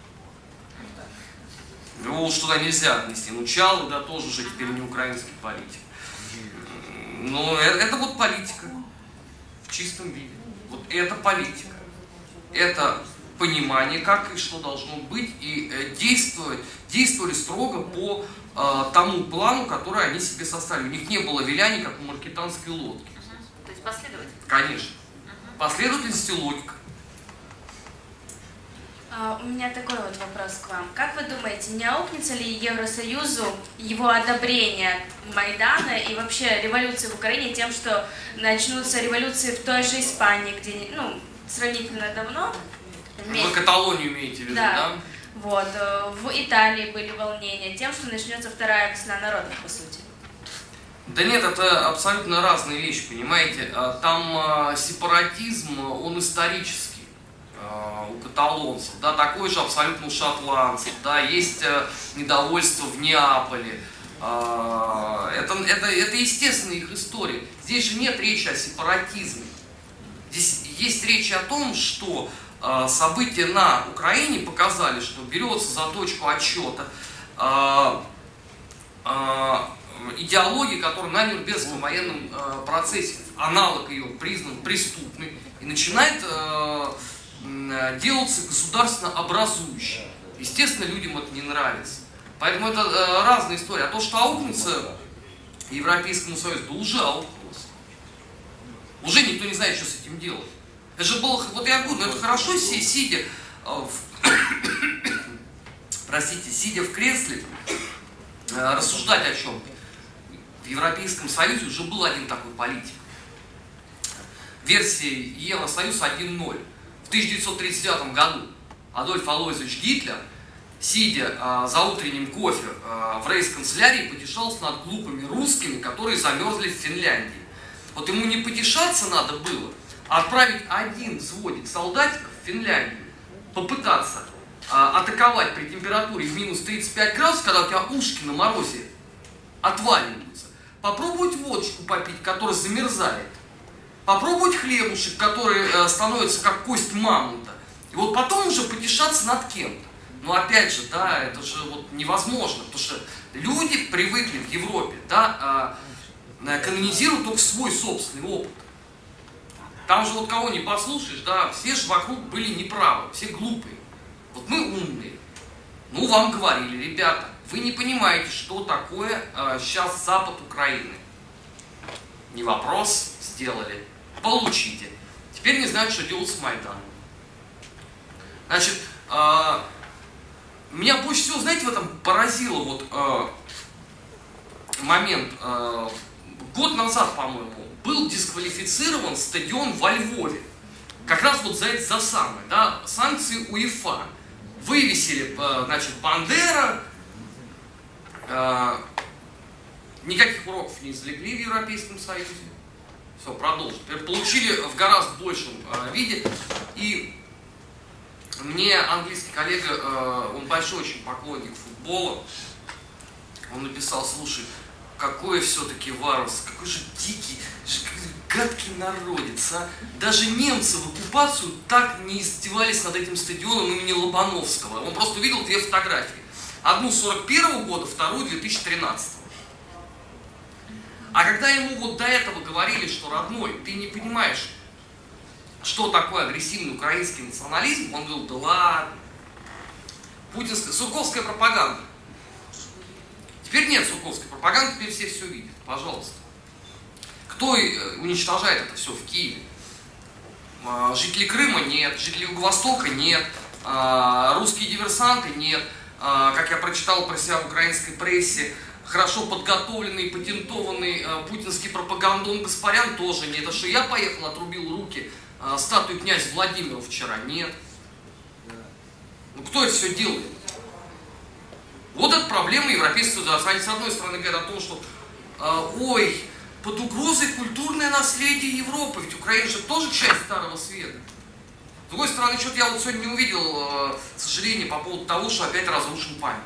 Его уж туда нельзя отнести. Ну, Чалый, да, тоже уже теперь не украинский политик. Но это, это вот политика в чистом виде. Вот это политика. Это понимание, как и что должно быть, и э, действовать, действовали строго по э, тому плану, который они себе составили. У них не было виляний, как у маркетанской лодки. Uh-huh. То есть последовательность? Конечно. Uh-huh. Последовательность и логика. Uh, у меня такой вот вопрос к вам. Как вы думаете, не аукнется ли Евросоюзу его одобрение Майдана и вообще революции в Украине тем, что начнутся революции в той же Испании, где, ну, сравнительно давно? Вы Каталонию имеете в виду, да? Да. Вот. В Италии были волнения тем, что начнется вторая весна народов, по сути. Да нет, это абсолютно разные вещи, понимаете. Там сепаратизм, он исторический у каталонцев, да, такой же абсолютно у шотландцев, да, есть недовольство в Неаполе. Это, это, это естественная их история. Здесь же нет речи о сепаратизме. Здесь есть речь о том, что события на Украине показали, что берется за точку отсчета э, э, идеология, которая на Нюрнбергском военном э, процессе, аналог ее признан преступной, и начинает э, э, делаться государственно образующей. Естественно, людям это не нравится. Поэтому это э, разная история. А то, что аукнется Европейскому Союзу, да уже аукнулось. Уже никто не знает, что с этим делать. Это же было, вот я говорю, ну это хорошо, сидя в, простите, сидя в кресле, рассуждать о чем. В Европейском Союзе уже был один такой политик. Версия Евросоюз один ноль. В тысяча девятьсот тридцать девятом году Адольф Алойзович Гитлер сидя а, за утренним кофе а, в рейс-канцелярии, потешался над глупыми русскими, которые замерзли в Финляндии. Вот ему не потешаться надо было, а отправить один взводик солдатиков в Финляндию, попытаться а, атаковать при температуре в минус тридцать пять градусов, когда у тебя ушки на морозе отваливаются. Попробовать водочку попить, которая замерзает. Попробовать хлебушек, который э, становится как кость мамонта. И вот потом уже потешаться над кем-то. Но опять же, да, это же вот невозможно, потому что люди привыкли в Европе, да, э, канонизируют только свой собственный опыт. Там же вот кого не послушаешь, да, все же вокруг были неправы, все глупые. Вот мы умные. Ну, вам говорили, ребята, вы не понимаете, что такое э, сейчас Запад Украины. Не вопрос, сделали. Получите. Теперь не знают, что делать с Майданом. Значит, э, меня больше всего, знаете, в этом поразило вот э, момент. Э, год назад, по-моему, был дисквалифицирован стадион во Львове. Как раз вот за это за самое, да, санкции УЕФА. Вывесили, э, значит, Бандера, э, никаких уроков не извлекли в Европейском Союзе. Все, продолжим. Теперь получили в гораздо большем э, виде. И мне английский коллега, э, он большой очень поклонник футбола, он написал: слушай, какое все-таки варварство, какой же дикий, гадкий народец, а? Даже немцы в оккупацию так не издевались над этим стадионом имени Лобановского. Он просто увидел две фотографии. Одну сорок первого года, вторую две тысячи тринадцатого. А когда ему вот до этого говорили, что, родной, ты не понимаешь, что такое агрессивный украинский национализм, он говорил: да ладно, путинская, сурковская пропаганда. Теперь нет сурковской пропаганды, теперь все все видят, пожалуйста. Кто уничтожает это все в Киеве? Жители Крыма нет, жители Юго-Востока нет, русские диверсанты нет, как я прочитал про себя в украинской прессе, хорошо подготовленный, патентованный путинский пропагандон Гаспарян тоже нет. Это что, я поехал, отрубил руки статуи князя Владимира вчера? Нет. Ну кто это все делает? Вот это проблема европейского государства. Они с одной стороны говорят о том, что ой, под угрозой культурное наследие Европы, ведь Украина же тоже часть Старого Света. С другой стороны, что-то я вот сегодня не увидел, к сожалению, по поводу того, что опять разрушен памятник.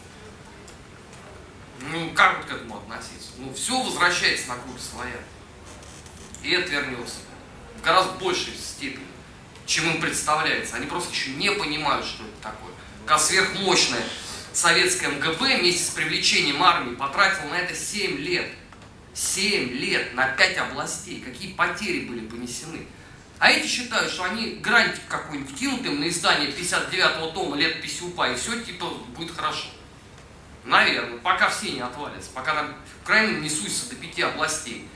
Ну, как вот к этому относиться? Ну, все возвращается на круги своя. И это вернется в гораздо большей степени, чем им представляется. Они просто еще не понимают, что это такое. Как сверхмощная советская МГБ вместе с привлечением армии потратила на это семь лет. семь лет на пять областей. Какие потери были понесены. А эти считают, что они грантик какой-нибудь кинут им на издание пятьдесят девятого тома летописи УПА, и все типа будет хорошо. Наверное, пока все не отвалятся, пока там Украина не суется до пяти областей.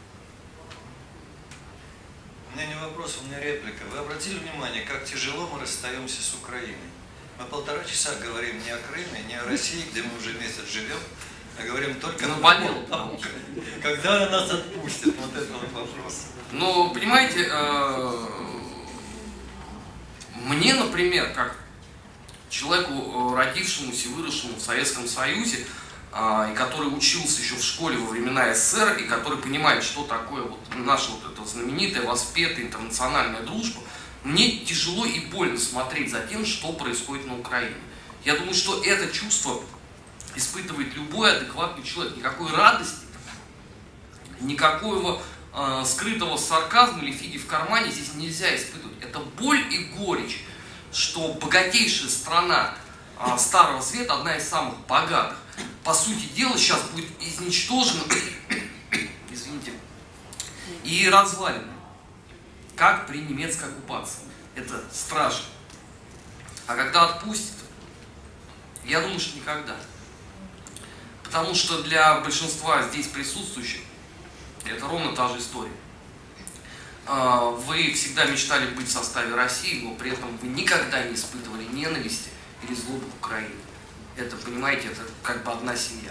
У меня не вопрос, у меня реплика. Вы обратили внимание, как тяжело мы расстаемся с Украиной? Мы полтора часа говорим не о Крыме, не о России, где мы уже месяц живем, а говорим только ну, о том, когда она нас отпустит. Вот это вот вопрос. Ну, понимаете, э, мне, например, как человеку, родившемуся и выросшему в Советском Союзе, э, и который учился еще в школе во времена СССР, и который понимает, что такое вот наша вот эта знаменитая, воспетая интернациональная дружба, мне тяжело и больно смотреть за тем, что происходит на Украине. Я думаю, что это чувство испытывает любой адекватный человек. Никакой радости, никакого э, скрытого сарказма или фиги в кармане здесь нельзя испытывать. Это боль и горечь, что богатейшая страна э, Старого Света, одна из самых богатых, по сути дела, сейчас будет изничтожена, извините, и развалена, как при немецкой оккупации. Это страшно. А когда отпустят, я думаю, что никогда. Потому что для большинства здесь присутствующих это ровно та же история. Вы всегда мечтали быть в составе России, но при этом вы никогда не испытывали ненависти или злобы к Украине. Это, понимаете, это как бы одна семья.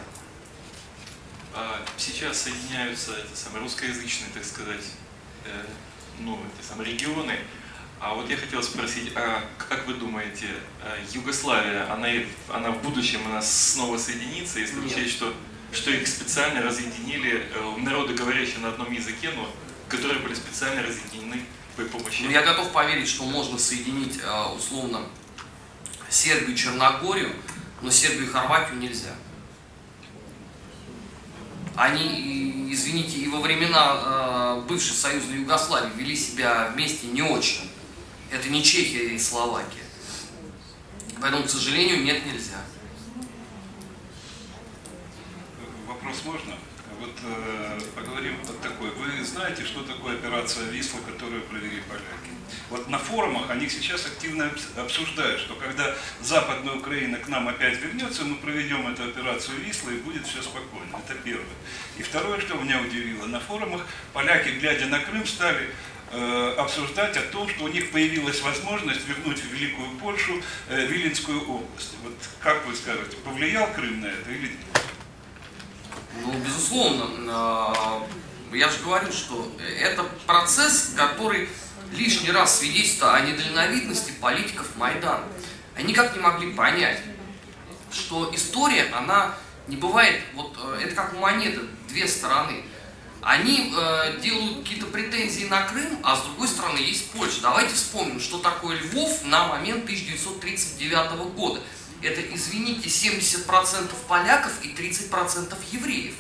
Сейчас соединяются эти самые русскоязычные, так сказать, э, ну, эти самые регионы. А вот я хотел спросить, а как вы думаете, Югославия, она, она в будущем она снова соединится, если учесть, что, что их специально разъединили народы, говорящие на одном языке, но которые были специально разъединены при помощи... Ну, я готов поверить, что можно соединить условно Сербию и Черногорию, но Сербию и Хорватию нельзя. Они, извините, и во времена бывшей союзной Югославии вели себя вместе не очень. Это не Чехия и Словакия. Поэтому, к сожалению, нет, нельзя. Вопрос можно? Вот э, поговорим вот такой. Вы знаете, что такое операция «Висла», которую провели поляки? Вот на форумах они сейчас активно обсуждают, что когда Западная Украина к нам опять вернется, мы проведем эту операцию «Висла» и будет все спокойно. Это первое. И второе, что меня удивило, на форумах поляки, глядя на Крым, стали э, обсуждать о том, что у них появилась возможность вернуть в Великую Польшу э, Виленскую область. Вот как вы скажете, повлиял Крым на это или нет? Ну, безусловно. Я же говорю, что это процесс, который лишний раз свидетельствует о недальновидности политиков Майдана. Они никак не могли понять, что история, она не бывает, вот это как монета, две стороны. Они э, делают какие-то претензии на Крым, а с другой стороны есть Польша. Давайте вспомним, что такое Львов на момент тысяча девятьсот тридцать девятого года. Это, извините, семьдесят процентов поляков и тридцать процентов евреев.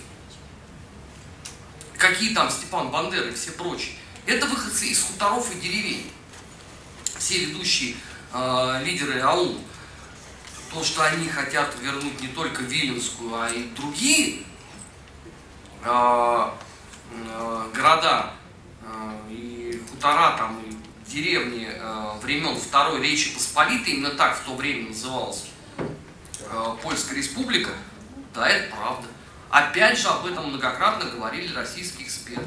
Какие там Степан Бандера и все прочие. Это выходцы из хуторов и деревень. Все ведущие э, лидеры АУН. То, что они хотят вернуть не только Виленскую, а и другие э, э, города э, и хутора, там, и деревни э, времен Второй Речи Посполитой, именно так в то время называлась э, Польская Республика, да, это правда. Опять же, об этом многократно говорили российские эксперты.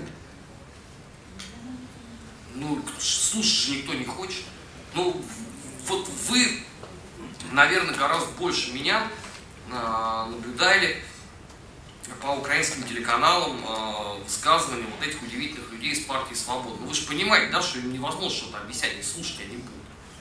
Ну, слушать же никто не хочет. Ну, вот вы, наверное, гораздо больше меня э, наблюдали по украинским телеканалам э, высказывания вот этих удивительных людей из партии «Свобода». Ну, вы же понимаете, да, что им невозможно что-то объяснять, не слушать они будут.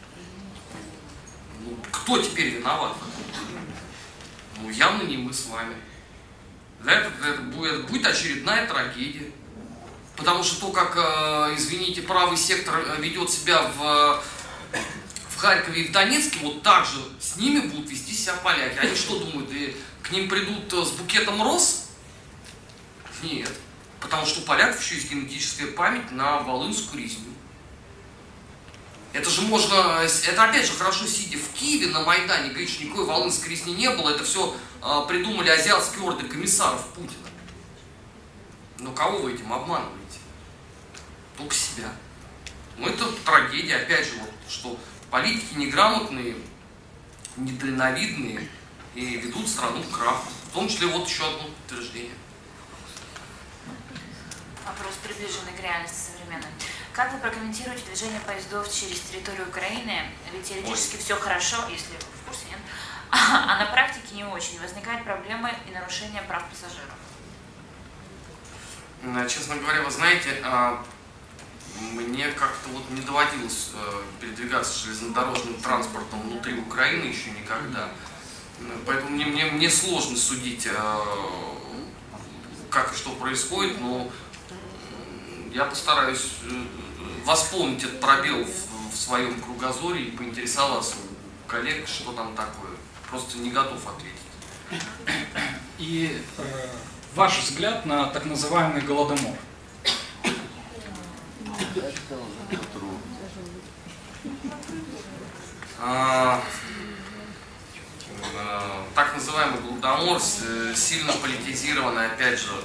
Ну, кто теперь виноват? Ну, явно не мы с вами. Это, это, будет, это будет очередная трагедия. Потому что то, как, э, извините, правый сектор ведет себя в, в Харькове и в Донецке, вот так же с ними будут вести себя поляки. Они что думают, и к ним придут с букетом роз? Нет. Потому что у поляков еще есть генетическая память на волынскую резню. Это же можно, это опять же хорошо сидя в Киеве на Майдане, говорить, что никакой волынской резни не было, это все э, придумали азиатские орды комиссаров Путина. Но кого вы этим обманываете? Только себя. Ну это трагедия, опять же, вот, что политики неграмотные, недальновидные и ведут страну к краху. В том числе вот еще одно подтверждение. Вопрос, приближенный к реальности современной. Как вы прокомментируете движение поездов через территорию Украины? Ведь теоретически все хорошо, если вы в курсе, нет? А на практике не очень. Возникают проблемы и нарушения прав пассажиров. Честно говоря, вы знаете, мне как-то вот не доводилось передвигаться железнодорожным транспортом внутри Украины еще никогда. Поэтому мне, мне, мне сложно судить, как и что происходит, но я постараюсь восполнить этот пробел в, в своем кругозоре и поинтересоваться у коллег, что там такое. Просто не готов ответить. И э, ваш взгляд на так называемый Голодомор? А, а, так называемый Голодомор сильно политизированный, опять же,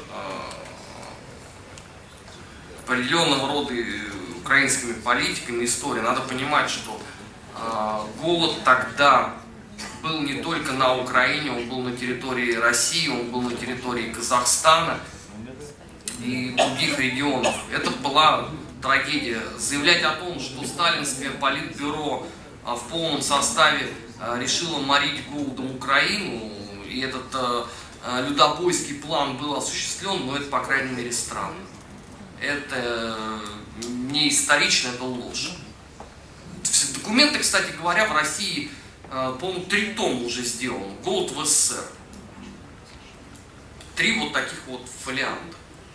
определенного рода украинскими политиками история. Надо понимать, что э, голод тогда был не только на Украине, он был на территории России, он был на территории Казахстана и других регионов. Это была трагедия. Заявлять о том, что сталинское политбюро э, в полном составе э, решило морить голодом Украину, и этот э, э, людобойский план был осуществлен, но это, по крайней мере, странно. Это не исторично, это ложь. Документы, кстати говоря, в России, по-моему, три тома уже сделаны. «Голод в СССР». Три вот таких вот фолианта.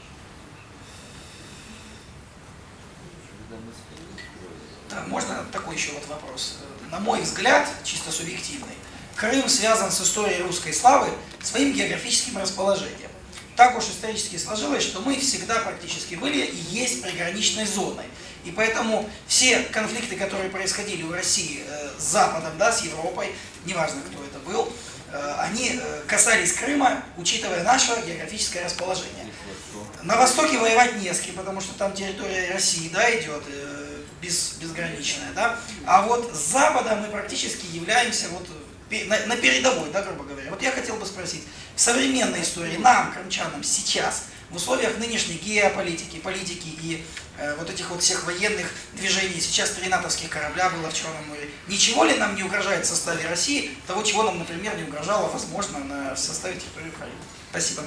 Да, можно такой еще вот вопрос? На мой взгляд, чисто субъективный, Крым связан с историей русской славы своим географическим расположением. Так уж исторически сложилось, что мы всегда практически были и есть приграничной зоной. И поэтому все конфликты, которые происходили в России э, с Западом, да, с Европой, неважно, кто это был, э, они э, касались Крыма, учитывая наше географическое расположение. На востоке воевать не с кем, потому что там территория России, да, идет э, без, безграничная, да. А вот с Западом мы практически являемся вот на, на передовой, да, грубо говоря. Вот я хотел бы спросить, в современной истории нам, крымчанам, сейчас, в условиях нынешней геополитики, политики и э, вот этих вот всех военных движений, сейчас три натовских корабля было в Черном море, ничего ли нам не угрожает в составе России, того, чего нам, например, не угрожало, возможно, на, в составе территории Украины? Спасибо.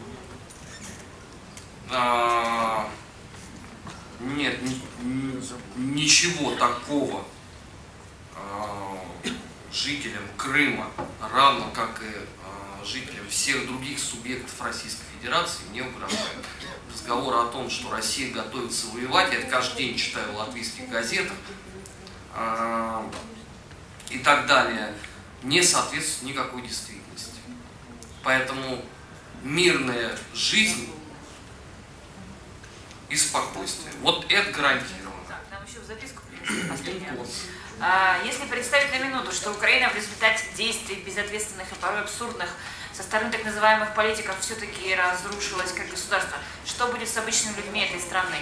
А, нет, ни, ничего такого а, жителям Крыма, равно как и а, жителям всех других субъектов Российской Федерации, не угрожает. Разговор о том, что Россия готовится воевать, я это каждый день читаю в латвийских газетах а, и так далее, не соответствует никакой действительности. Поэтому мирная жизнь и спокойствие. Вот это гарантировано. Так, нам еще в записку принесли последнюю. А, если представить на минуту, что Украина в результате действий безответственных и порой абсурдных со стороны так называемых политиков все-таки разрушилась как государство, что будет с обычными людьми этой страны?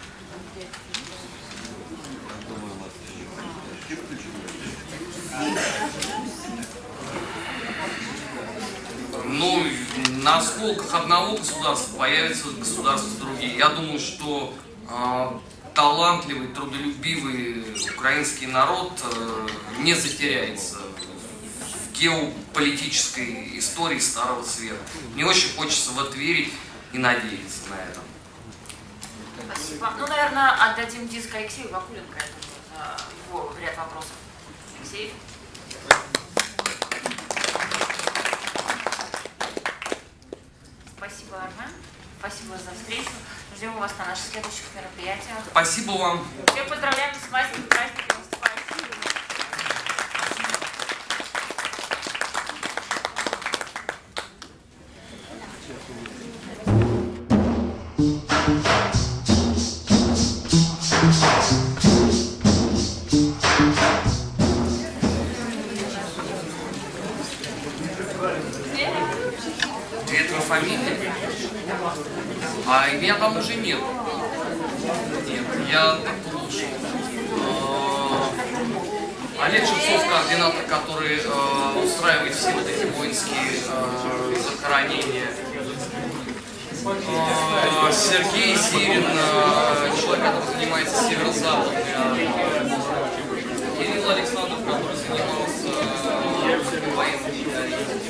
Ну, на осколках одного государства появятся государства другие. Я думаю, что э, талантливый, трудолюбивый украинский народ э, не затеряется в геополитической истории Старого Света. Мне очень хочется в это верить и надеяться на это. Спасибо. Ну, наверное, отдадим диск Алексею Вакуленко, я думаю, за его ряд вопросов. Алексей? Спасибо, Армен. Спасибо за встречу. Ждем вас на наших следующих мероприятиях. Спасибо вам. Всех поздравляем с майским праздником. Фамилия? А меня там уже нет. Нет, я так лучше. Олег Шевцов, координатор, который э, устраивает все вот эти воинские э, захоронения. Э, Сергей Зирин, э, человек, который занимается северо-западом. Кирилл Александров, который занимался э, военной деятельностью.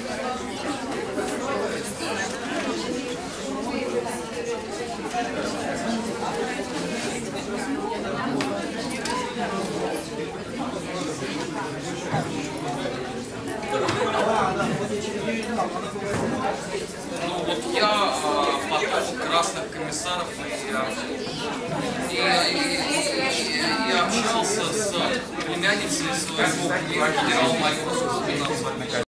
Ну вот я э, потом красных комиссаров и, и, и, и, и общался с племянницей своего генерал-майора.